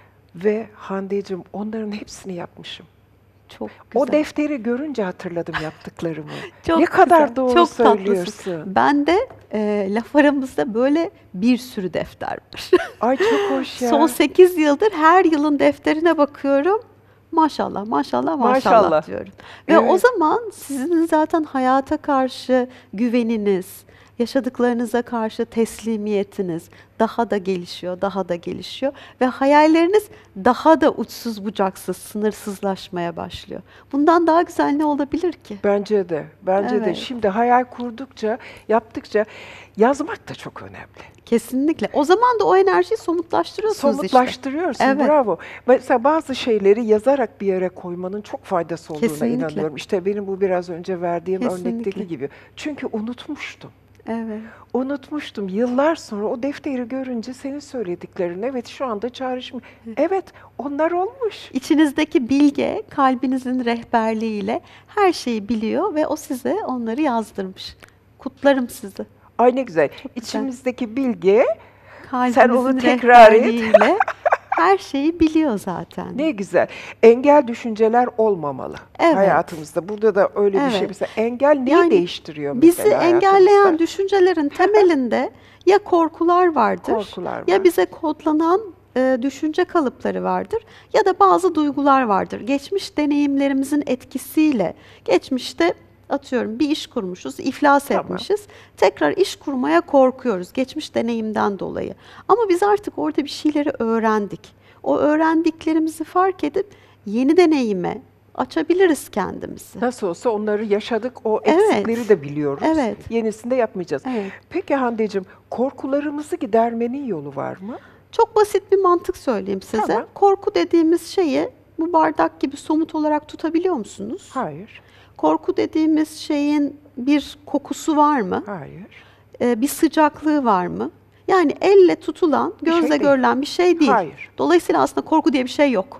Speaker 1: Ve Hande'cim onların hepsini yapmışım.
Speaker 2: Çok güzel.
Speaker 1: O defteri görünce hatırladım yaptıklarımı.
Speaker 2: Çok
Speaker 1: Ne kadar
Speaker 2: güzel,
Speaker 1: doğru
Speaker 2: çok
Speaker 1: söylüyorsun.
Speaker 2: tatlısın. Ben de laf aramızda böyle bir sürü defter var.
Speaker 1: Ay çok hoş ya.
Speaker 2: Son 8 yıldır her yılın defterine bakıyorum. Maşallah, maşallah, maşallah,
Speaker 1: Maşallah.
Speaker 2: diyorum. Ve o
Speaker 1: Evet.
Speaker 2: zaman sizin zaten hayata karşı güveniniz, yaşadıklarınıza karşı teslimiyetiniz daha da gelişiyor, daha da gelişiyor. Ve hayalleriniz daha da uçsuz bucaksız, sınırsızlaşmaya başlıyor. Bundan daha güzel ne olabilir ki?
Speaker 1: Bence de, bence de.
Speaker 2: Evet.
Speaker 1: Şimdi hayal kurdukça, yaptıkça yazmak da çok önemli.
Speaker 2: Kesinlikle. O zaman da o enerjiyi somutlaştırıyorsunuz işte.
Speaker 1: Somutlaştırıyorsun,
Speaker 2: Evet.
Speaker 1: bravo. Mesela bazı şeyleri yazarak bir yere koymanın çok faydası olduğuna
Speaker 2: Kesinlikle.
Speaker 1: inanıyorum. İşte benim bu biraz önce verdiğim
Speaker 2: Kesinlikle.
Speaker 1: örnekteki gibi. Çünkü unutmuştum.
Speaker 2: Evet.
Speaker 1: Unutmuştum. Yıllar sonra o defteri görünce senin söylediklerin, evet şu anda çağrışım. Evet, onlar olmuş.
Speaker 2: İçinizdeki bilge, kalbinizin rehberliğiyle her şeyi biliyor ve o size onları yazdırmış. Kutlarım sizi.
Speaker 1: Ay ne güzel.
Speaker 2: güzel.
Speaker 1: İçimizdeki bilgi,
Speaker 2: Kalbinizin
Speaker 1: sen onu tekrar et.
Speaker 2: rehberliğiyle her şeyi biliyor zaten.
Speaker 1: Ne güzel. Engel düşünceler olmamalı
Speaker 2: Evet.
Speaker 1: hayatımızda. Burada da öyle bir şey.
Speaker 2: Evet.
Speaker 1: Mesela engel neyi
Speaker 2: Yani
Speaker 1: değiştiriyor
Speaker 2: Bizi
Speaker 1: mesela
Speaker 2: engelleyen
Speaker 1: hayatımızda?
Speaker 2: düşüncelerin temelinde ya korkular vardır,
Speaker 1: Korkular
Speaker 2: ya
Speaker 1: var.
Speaker 2: bize kodlanan düşünce kalıpları vardır ya da bazı duygular vardır. Geçmiş deneyimlerimizin etkisiyle, geçmişte atıyorum bir iş kurmuşuz, iflas
Speaker 1: Tamam.
Speaker 2: etmişiz. Tekrar iş kurmaya korkuyoruz geçmiş deneyimden dolayı. Ama biz artık orada bir şeyleri öğrendik. O öğrendiklerimizi fark edip yeni deneyime açabiliriz kendimizi.
Speaker 1: Nasıl olsa onları yaşadık, o
Speaker 2: Evet.
Speaker 1: eksikleri de biliyoruz.
Speaker 2: Evet.
Speaker 1: Yenisini de yapmayacağız.
Speaker 2: Evet.
Speaker 1: Peki Hande'cim, korkularımızı gidermenin yolu var mı?
Speaker 2: Çok basit bir mantık söyleyeyim size.
Speaker 1: Tamam.
Speaker 2: Korku dediğimiz şeyi bu bardak gibi somut olarak tutabiliyor musunuz?
Speaker 1: Hayır,
Speaker 2: Korku dediğimiz şeyin bir kokusu var mı?
Speaker 1: hayır.
Speaker 2: Bir sıcaklığı var mı? Yani elle tutulan,
Speaker 1: Bir şey
Speaker 2: gözle
Speaker 1: değil.
Speaker 2: görülen bir şey değil.
Speaker 1: Hayır.
Speaker 2: Dolayısıyla aslında korku diye bir şey yok.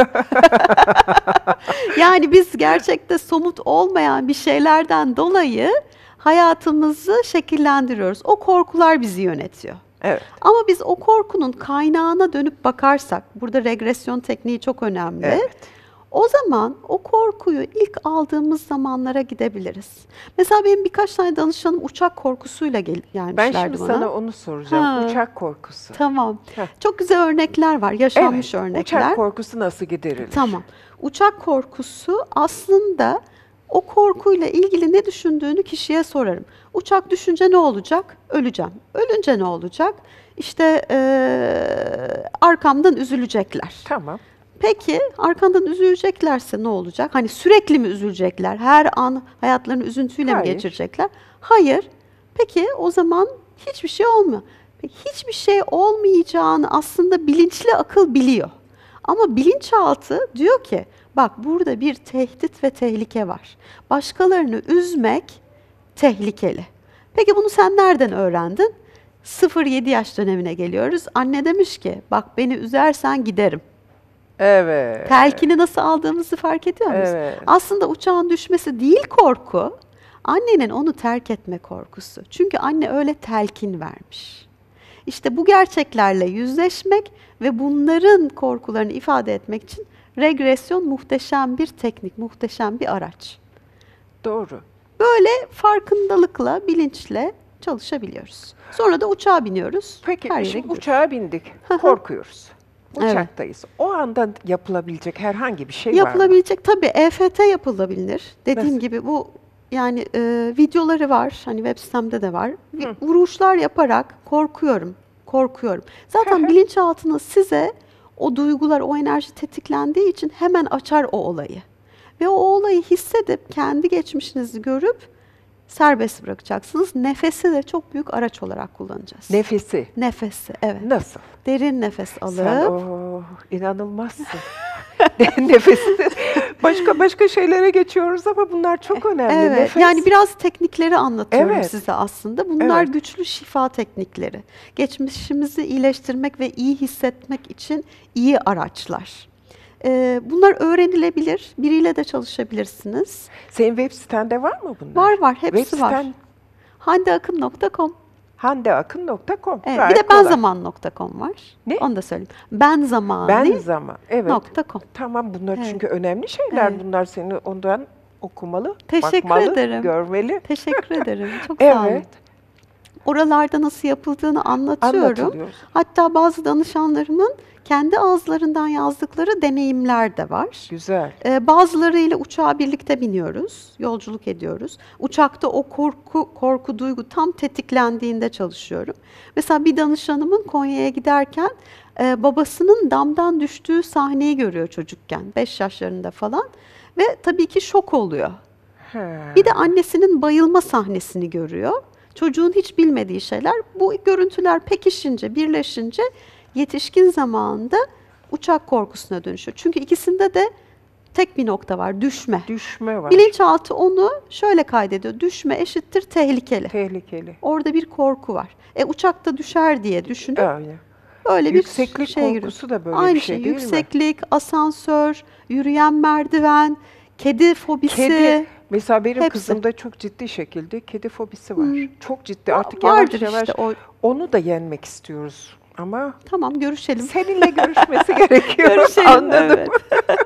Speaker 2: Yani biz gerçekte somut olmayan bir şeylerden dolayı hayatımızı şekillendiriyoruz. O korkular bizi yönetiyor.
Speaker 1: Evet.
Speaker 2: Ama biz o korkunun kaynağına dönüp bakarsak, burada regresyon tekniği çok önemli.
Speaker 1: Evet.
Speaker 2: O zaman o korkuyu ilk aldığımız zamanlara gidebiliriz. Mesela benim birkaç tane danışanım uçak korkusuyla
Speaker 1: Ben
Speaker 2: gelmişlerdi
Speaker 1: şimdi
Speaker 2: bana.
Speaker 1: sana onu soracağım.
Speaker 2: Ha.
Speaker 1: Uçak korkusu.
Speaker 2: Tamam.
Speaker 1: Heh.
Speaker 2: Çok güzel örnekler var, yaşanmış
Speaker 1: Evet,
Speaker 2: örnekler.
Speaker 1: uçak korkusu nasıl giderilir?
Speaker 2: Tamam. Uçak korkusu aslında o korkuyla ilgili ne düşündüğünü kişiye sorarım. Uçak düşünce ne olacak? Öleceğim. Ölünce ne olacak? İşte arkamdan üzülecekler.
Speaker 1: Tamam.
Speaker 2: Peki arkandan üzüleceklerse ne olacak? Hani sürekli mi üzülecekler? Her an hayatlarını üzüntüyle mi
Speaker 1: Hayır.
Speaker 2: geçirecekler? Hayır. Peki o zaman hiçbir şey olmuyor. Peki, hiçbir şey olmayacağını aslında bilinçli akıl biliyor. Ama bilinçaltı diyor ki bak burada bir tehdit ve tehlike var. Başkalarını üzmek tehlikeli. Peki bunu sen nereden öğrendin? 0-7 yaş dönemine geliyoruz. Anne demiş ki bak beni üzersen giderim.
Speaker 1: Evet.
Speaker 2: Telkini nasıl aldığımızı fark ediyor musunuz?
Speaker 1: Evet.
Speaker 2: Aslında uçağın düşmesi değil korku, annenin onu terk etme korkusu. Çünkü anne öyle telkin vermiş. İşte bu gerçeklerle yüzleşmek ve bunların korkularını ifade etmek için regresyon muhteşem bir teknik, muhteşem bir araç.
Speaker 1: Doğru.
Speaker 2: Böyle farkındalıkla, bilinçle çalışabiliyoruz. Sonra da uçağa biniyoruz.
Speaker 1: Peki
Speaker 2: her yere
Speaker 1: şimdi
Speaker 2: gidiyoruz.
Speaker 1: uçağa bindik. Korkuyoruz. Uçaktayız. O anda yapılabilecek herhangi bir şey var mı?
Speaker 2: Yapılabilecek tabii EFT yapılabilir. Dediğim
Speaker 1: Nasıl?
Speaker 2: gibi bu yani videoları var. Hani web sitemde de var. Vuruşlar yaparak korkuyorum. Zaten bilinçaltınız size o duygular, o enerji tetiklendiği için hemen açar o olayı. Ve o olayı hissedip kendi geçmişinizi görüp serbest bırakacaksınız. Nefesi de çok büyük araç olarak kullanacağız. Nefesi, evet.
Speaker 1: Nasıl?
Speaker 2: Derin nefes alıp.
Speaker 1: Sen inanılmazsın. Nefesi de başka şeylere geçiyoruz ama bunlar çok önemli.
Speaker 2: Evet,
Speaker 1: Nefes.
Speaker 2: yani biraz teknikleri anlatıyorum
Speaker 1: Evet.
Speaker 2: size aslında. Bunlar
Speaker 1: Evet.
Speaker 2: güçlü şifa teknikleri. Geçmişimizi iyileştirmek ve iyi hissetmek için iyi araçlar. Bunlar öğrenilebilir. Biriyle de çalışabilirsiniz.
Speaker 1: Senin web sitende var mı bunlar?
Speaker 2: Var, hepsi
Speaker 1: Web
Speaker 2: var.
Speaker 1: siten
Speaker 2: handeakın.com.
Speaker 1: handeakın.com.
Speaker 2: Evet,
Speaker 1: Gayet
Speaker 2: bir de
Speaker 1: kolay.
Speaker 2: benzaman.com var.
Speaker 1: Ne?
Speaker 2: Onu da söyleyeyim. benzaman.
Speaker 1: Ben zaman. Evet.
Speaker 2: .com.
Speaker 1: Tamam, bunlar
Speaker 2: Evet.
Speaker 1: çünkü önemli şeyler.
Speaker 2: Evet.
Speaker 1: Bunlar seni ondan okumalı,
Speaker 2: Teşekkür
Speaker 1: bakmalı,
Speaker 2: ederim.
Speaker 1: görmeli.
Speaker 2: Teşekkür ederim. Çok sağ olun.
Speaker 1: Evet.
Speaker 2: Oralarda nasıl yapıldığını anlatıyorum.
Speaker 1: Anlatılıyor.
Speaker 2: Hatta bazı danışanlarımın kendi ağızlarından yazdıkları deneyimler de var.
Speaker 1: Güzel.
Speaker 2: Bazılarıyla uçağa birlikte biniyoruz, yolculuk ediyoruz. Uçakta o korku duygu tam tetiklendiğinde çalışıyorum. Mesela bir danışanımın Konya'ya giderken babasının damdan düştüğü sahneyi görüyor çocukken, 5 yaşlarında falan. Ve tabii ki şok oluyor. Bir de annesinin bayılma sahnesini görüyor. Çocuğun hiç bilmediği şeyler. Bu görüntüler pekişince, birleşince yetişkin zamanında uçak korkusuna dönüşüyor. Çünkü ikisinde de tek bir nokta var, düşme.
Speaker 1: Düşme var.
Speaker 2: Bilinçaltı onu şöyle kaydediyor. Düşme eşittir tehlikeli.
Speaker 1: Tehlikeli.
Speaker 2: Orada bir korku var. Uçakta düşer diye düşünüp
Speaker 1: Öyle.
Speaker 2: öyle bir
Speaker 1: Yükseklik
Speaker 2: şey
Speaker 1: korkusu da böyle
Speaker 2: Aynı
Speaker 1: bir şey değil mi?
Speaker 2: Yükseklik, asansör, yürüyen merdiven, kedi fobisi.
Speaker 1: Kedi. Mesela benim
Speaker 2: hepsi.
Speaker 1: kızımda çok ciddi şekilde kedi fobisi var. Çok ciddi. Artık
Speaker 2: Vardır
Speaker 1: yavaş yavaş
Speaker 2: işte o.
Speaker 1: onu da yenmek istiyoruz. Ama
Speaker 2: Tamam, görüşelim.
Speaker 1: seninle görüşmesi gerekiyor.
Speaker 2: Görüşelim,
Speaker 1: Anladım.
Speaker 2: evet.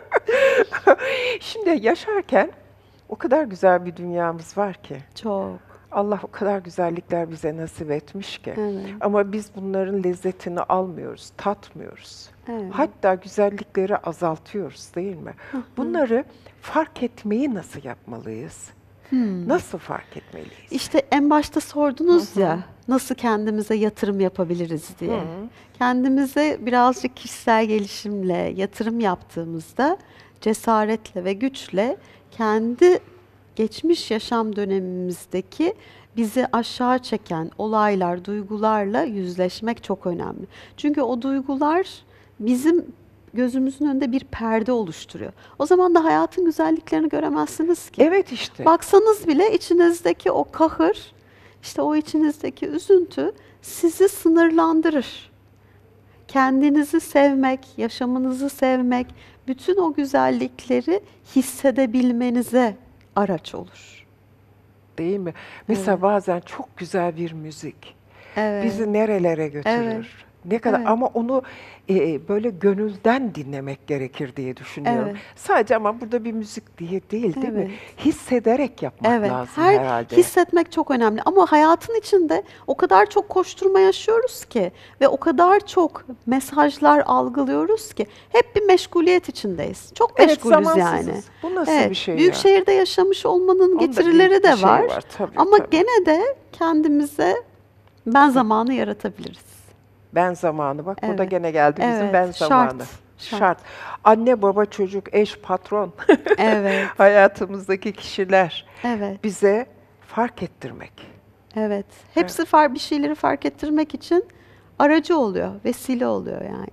Speaker 1: Şimdi yaşarken o kadar güzel bir dünyamız var ki.
Speaker 2: Çok.
Speaker 1: Allah o kadar güzellikler bize nasip etmiş ki.
Speaker 2: Evet.
Speaker 1: Ama biz bunların lezzetini almıyoruz, tatmıyoruz.
Speaker 2: Evet.
Speaker 1: Hatta güzellikleri azaltıyoruz, değil mi? Bunları fark etmeyi nasıl yapmalıyız? Nasıl fark etmeliyiz?
Speaker 2: İşte en başta sordunuz ya, nasıl kendimize yatırım yapabiliriz diye. Kendimize birazcık kişisel gelişimle yatırım yaptığımızda cesaretle ve güçle kendi geçmiş yaşam dönemimizdeki bizi aşağı çeken olaylar, duygularla yüzleşmek çok önemli. Çünkü o duygular bizim gözümüzün önünde bir perde oluşturuyor. O zaman da hayatın güzelliklerini göremezsiniz ki.
Speaker 1: Evet işte.
Speaker 2: Baksanız bile içinizdeki o kahır, işte o içinizdeki üzüntü sizi sınırlandırır. Kendinizi sevmek, yaşamınızı sevmek, bütün o güzellikleri hissedebilmenize araç olur.
Speaker 1: Değil mi? Mesela bazen çok güzel bir müzik
Speaker 2: Evet.
Speaker 1: bizi nerelere götürür.
Speaker 2: Evet.
Speaker 1: Ne kadar
Speaker 2: Evet.
Speaker 1: ama onu böyle gönülden dinlemek gerekir diye düşünüyorum.
Speaker 2: Evet.
Speaker 1: Sadece ama burada bir müzik diye değil mi?
Speaker 2: Evet.
Speaker 1: Hissederek yapmak
Speaker 2: Evet,
Speaker 1: lazım herhalde.
Speaker 2: hissetmek çok önemli. Ama hayatın içinde o kadar çok koşturma yaşıyoruz ki ve o kadar çok mesajlar algılıyoruz ki hep bir meşguliyet içindeyiz. Çok
Speaker 1: Evet,
Speaker 2: meşgulüz
Speaker 1: zamansızız.
Speaker 2: yani.
Speaker 1: Bu nasıl
Speaker 2: Evet,
Speaker 1: bir şey
Speaker 2: büyük
Speaker 1: ya?
Speaker 2: şehirde yaşamış olmanın
Speaker 1: Onda
Speaker 2: getirileri
Speaker 1: büyük
Speaker 2: de
Speaker 1: bir şey
Speaker 2: var.
Speaker 1: tabii,
Speaker 2: Ama
Speaker 1: tabii.
Speaker 2: gene de kendimize ben zamanı yaratabiliriz.
Speaker 1: Ben zamanı bak burada
Speaker 2: Evet.
Speaker 1: gene geldi bizim
Speaker 2: Evet,
Speaker 1: ben zamanı.
Speaker 2: şart.
Speaker 1: Anne, baba, çocuk, eş, patron.
Speaker 2: Evet.
Speaker 1: Hayatımızdaki kişiler
Speaker 2: Evet.
Speaker 1: bize fark ettirmek.
Speaker 2: Evet. Hepsi bir şeyleri fark ettirmek için aracı oluyor, vesile oluyor yani.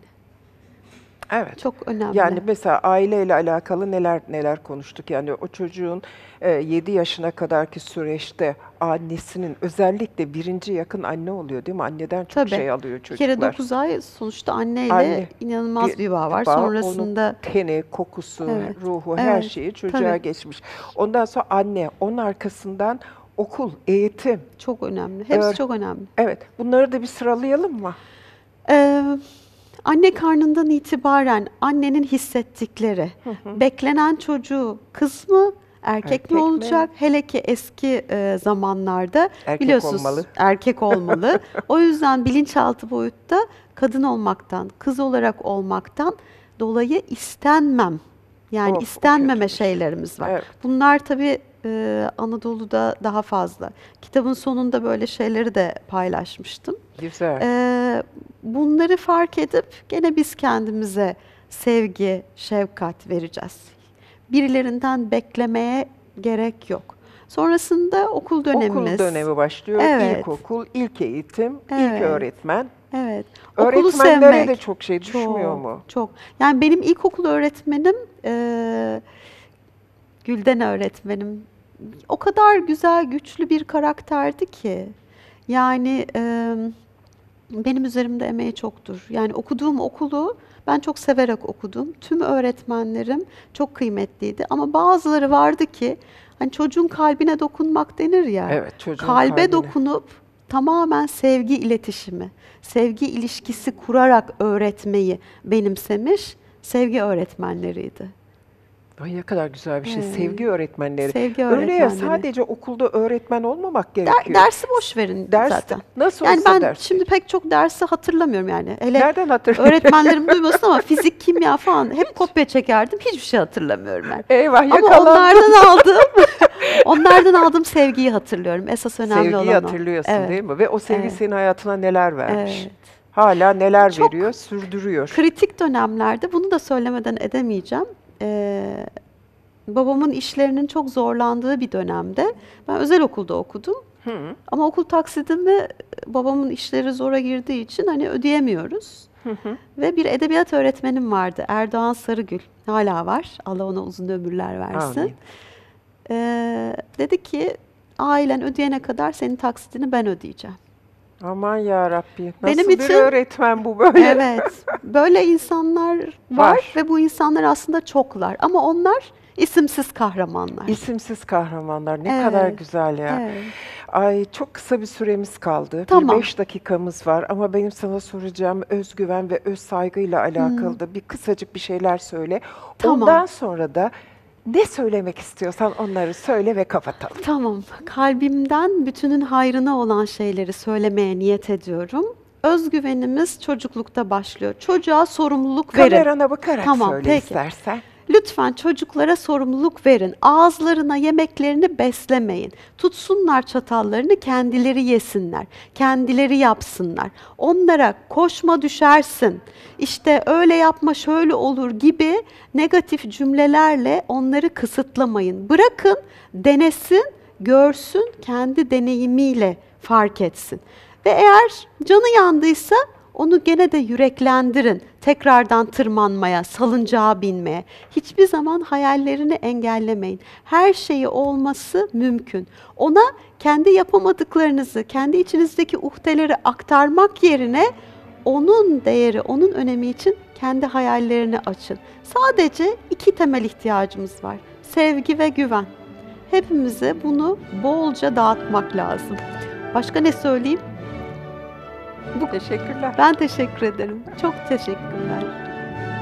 Speaker 1: Evet.
Speaker 2: Çok önemli.
Speaker 1: Yani mesela aileyle alakalı neler konuştuk. Yani o çocuğun 7 yaşına kadarki süreçte annesinin özellikle birinci yakın anne oluyor değil mi? Anneden çok
Speaker 2: Tabii.
Speaker 1: şey alıyor
Speaker 2: Bir
Speaker 1: çocuklar.
Speaker 2: kere 9 ay sonuçta anneyle
Speaker 1: Anne,
Speaker 2: inanılmaz bir bağ var.
Speaker 1: bağ,
Speaker 2: Sonrasında
Speaker 1: onun teni, kokusu,
Speaker 2: Evet,
Speaker 1: ruhu her
Speaker 2: evet,
Speaker 1: şeyi çocuğa
Speaker 2: tabii.
Speaker 1: geçmiş. Ondan sonra anne, onun arkasından okul, eğitim.
Speaker 2: çok önemli. Hepsi
Speaker 1: Evet.
Speaker 2: çok önemli.
Speaker 1: Evet, bunları da bir sıralayalım mı?
Speaker 2: Ee, Anne karnından itibaren annenin hissettikleri, beklenen çocuğu kız mı, Erkek mi
Speaker 1: mi?
Speaker 2: olacak? Hele ki eski zamanlarda
Speaker 1: Erkek
Speaker 2: biliyorsunuz
Speaker 1: olmalı.
Speaker 2: erkek olmalı. O yüzden bilinçaltı boyutta kadın olmaktan, kız olarak olmaktan dolayı istenmem. Yani
Speaker 1: Of, o
Speaker 2: istenmeme
Speaker 1: kötüymüş.
Speaker 2: şeylerimiz var.
Speaker 1: Evet.
Speaker 2: Bunlar tabii Anadolu'da daha fazla. Kitabın sonunda böyle şeyleri de paylaşmıştım.
Speaker 1: Güzel.
Speaker 2: Bunları fark edip gene biz kendimize sevgi, şefkat vereceğiz. Birilerinden beklemeye gerek yok. Sonrasında okul dönemimiz.
Speaker 1: Okul dönemi başlıyor.
Speaker 2: Evet.
Speaker 1: İlkokul, ilk eğitim,
Speaker 2: Evet.
Speaker 1: ilk öğretmen.
Speaker 2: Evet. Okulu
Speaker 1: Öğretmenlere
Speaker 2: sevmek.
Speaker 1: de çok şey düşmüyor mu?
Speaker 2: Çok. Yani benim ilkokul öğretmenim Gülden öğretmenim o kadar güzel, güçlü bir karakterdi ki. Yani benim üzerimde emeği çoktur. Yani okuduğum okulu ben çok severek okudum. Tüm öğretmenlerim çok kıymetliydi. Ama bazıları vardı ki hani çocuğun kalbine dokunmak denir ya.
Speaker 1: Evet, çocuğun
Speaker 2: Kalbe
Speaker 1: kalbine.
Speaker 2: dokunup tamamen sevgi iletişimi, sevgi ilişkisi kurarak öğretmeyi benimsemiş sevgi öğretmenleriydi.
Speaker 1: Ay ne kadar güzel bir şey.
Speaker 2: Evet.
Speaker 1: Sevgi öğretmenleri.
Speaker 2: Sevgi
Speaker 1: Öyle ya,
Speaker 2: öğretmenleri.
Speaker 1: sadece okulda öğretmen olmamak gerekiyor.
Speaker 2: Dersi boş verin
Speaker 1: Ders
Speaker 2: zaten.
Speaker 1: nasıl
Speaker 2: Yani
Speaker 1: olsa
Speaker 2: ben
Speaker 1: ders.
Speaker 2: şimdi pek çok dersi hatırlamıyorum yani. Hele
Speaker 1: Nereden hatırlıyorsun?
Speaker 2: öğretmenlerim duymasın ama fizik, kimya falan hep kopya çekerdim. Hiçbir şey hatırlamıyorum ben.
Speaker 1: Eyvah,
Speaker 2: Ama
Speaker 1: yakalandın.
Speaker 2: onlardan aldığım sevgiyi hatırlıyorum. Esas önemli
Speaker 1: Sevgiyi
Speaker 2: olan o.
Speaker 1: hatırlıyorsun
Speaker 2: Evet.
Speaker 1: değil mi? Ve o sevgi
Speaker 2: Evet.
Speaker 1: senin hayatına neler vermiş.
Speaker 2: Evet.
Speaker 1: Hala neler
Speaker 2: Çok
Speaker 1: veriyor, sürdürüyor.
Speaker 2: Kritik dönemlerde bunu da söylemeden edemeyeceğim. Babamın işlerinin çok zorlandığı bir dönemde ben özel okulda okudum.
Speaker 1: Hı.
Speaker 2: Ama okul taksidimi babamın işleri zora girdiği için hani ödeyemiyoruz. Ve bir edebiyat öğretmenim vardı. Erdoğan Sarıgül. Hala var. Allah ona uzun ömürler versin.
Speaker 1: Amin.
Speaker 2: Dedi ki ailen ödeyene kadar senin taksidini ben ödeyeceğim.
Speaker 1: Aman ya Rabbi. Nasıl
Speaker 2: Benim
Speaker 1: bir
Speaker 2: için-
Speaker 1: öğretmen bu böyle?
Speaker 2: Evet. Böyle insanlar var ve bu insanlar aslında çoklar. Ama onlar isimsiz kahramanlar.
Speaker 1: İsimsiz kahramanlar. Ne
Speaker 2: Evet.
Speaker 1: kadar güzel ya.
Speaker 2: Evet.
Speaker 1: Ay çok kısa bir süremiz kaldı.
Speaker 2: Tamam.
Speaker 1: Bir 5 dakikamız var ama benim sana soracağım özgüven ve öz saygıyla alakalı da bir kısacık bir şeyler söyle.
Speaker 2: Tamam.
Speaker 1: Ondan sonra da ne söylemek istiyorsan onları söyle ve kapatalım.
Speaker 2: Tamam. Kalbimden bütünün hayrına olan şeyleri söylemeye niyet ediyorum. Özgüvenimiz çocuklukta başlıyor. Çocuğa sorumluluk verin.
Speaker 1: Kamerana bakarak
Speaker 2: Tamam,
Speaker 1: söyle
Speaker 2: peki.
Speaker 1: istersen.
Speaker 2: Lütfen çocuklara sorumluluk verin. Ağızlarına yemeklerini beslemeyin. Tutsunlar çatallarını, kendileri yesinler. Kendileri yapsınlar. Onlara koşma düşersin, İşte öyle yapma şöyle olur gibi negatif cümlelerle onları kısıtlamayın. Bırakın denesin, görsün, kendi deneyimiyle fark etsin. Ve eğer canı yandıysa onu gene de yüreklendirin. Tekrardan tırmanmaya, salıncağa binmeye. Hiçbir zaman hayallerini engellemeyin. Her şeyi olması mümkün. Ona kendi yapamadıklarınızı, kendi içinizdeki uhdeleri aktarmak yerine onun değeri, onun önemi için kendi hayallerini açın. Sadece 2 temel ihtiyacımız var. Sevgi ve güven. Hepimize bunu bolca dağıtmak lazım. Başka ne söyleyeyim?
Speaker 1: Teşekkürler.
Speaker 2: Ben teşekkür ederim. Çok teşekkürler.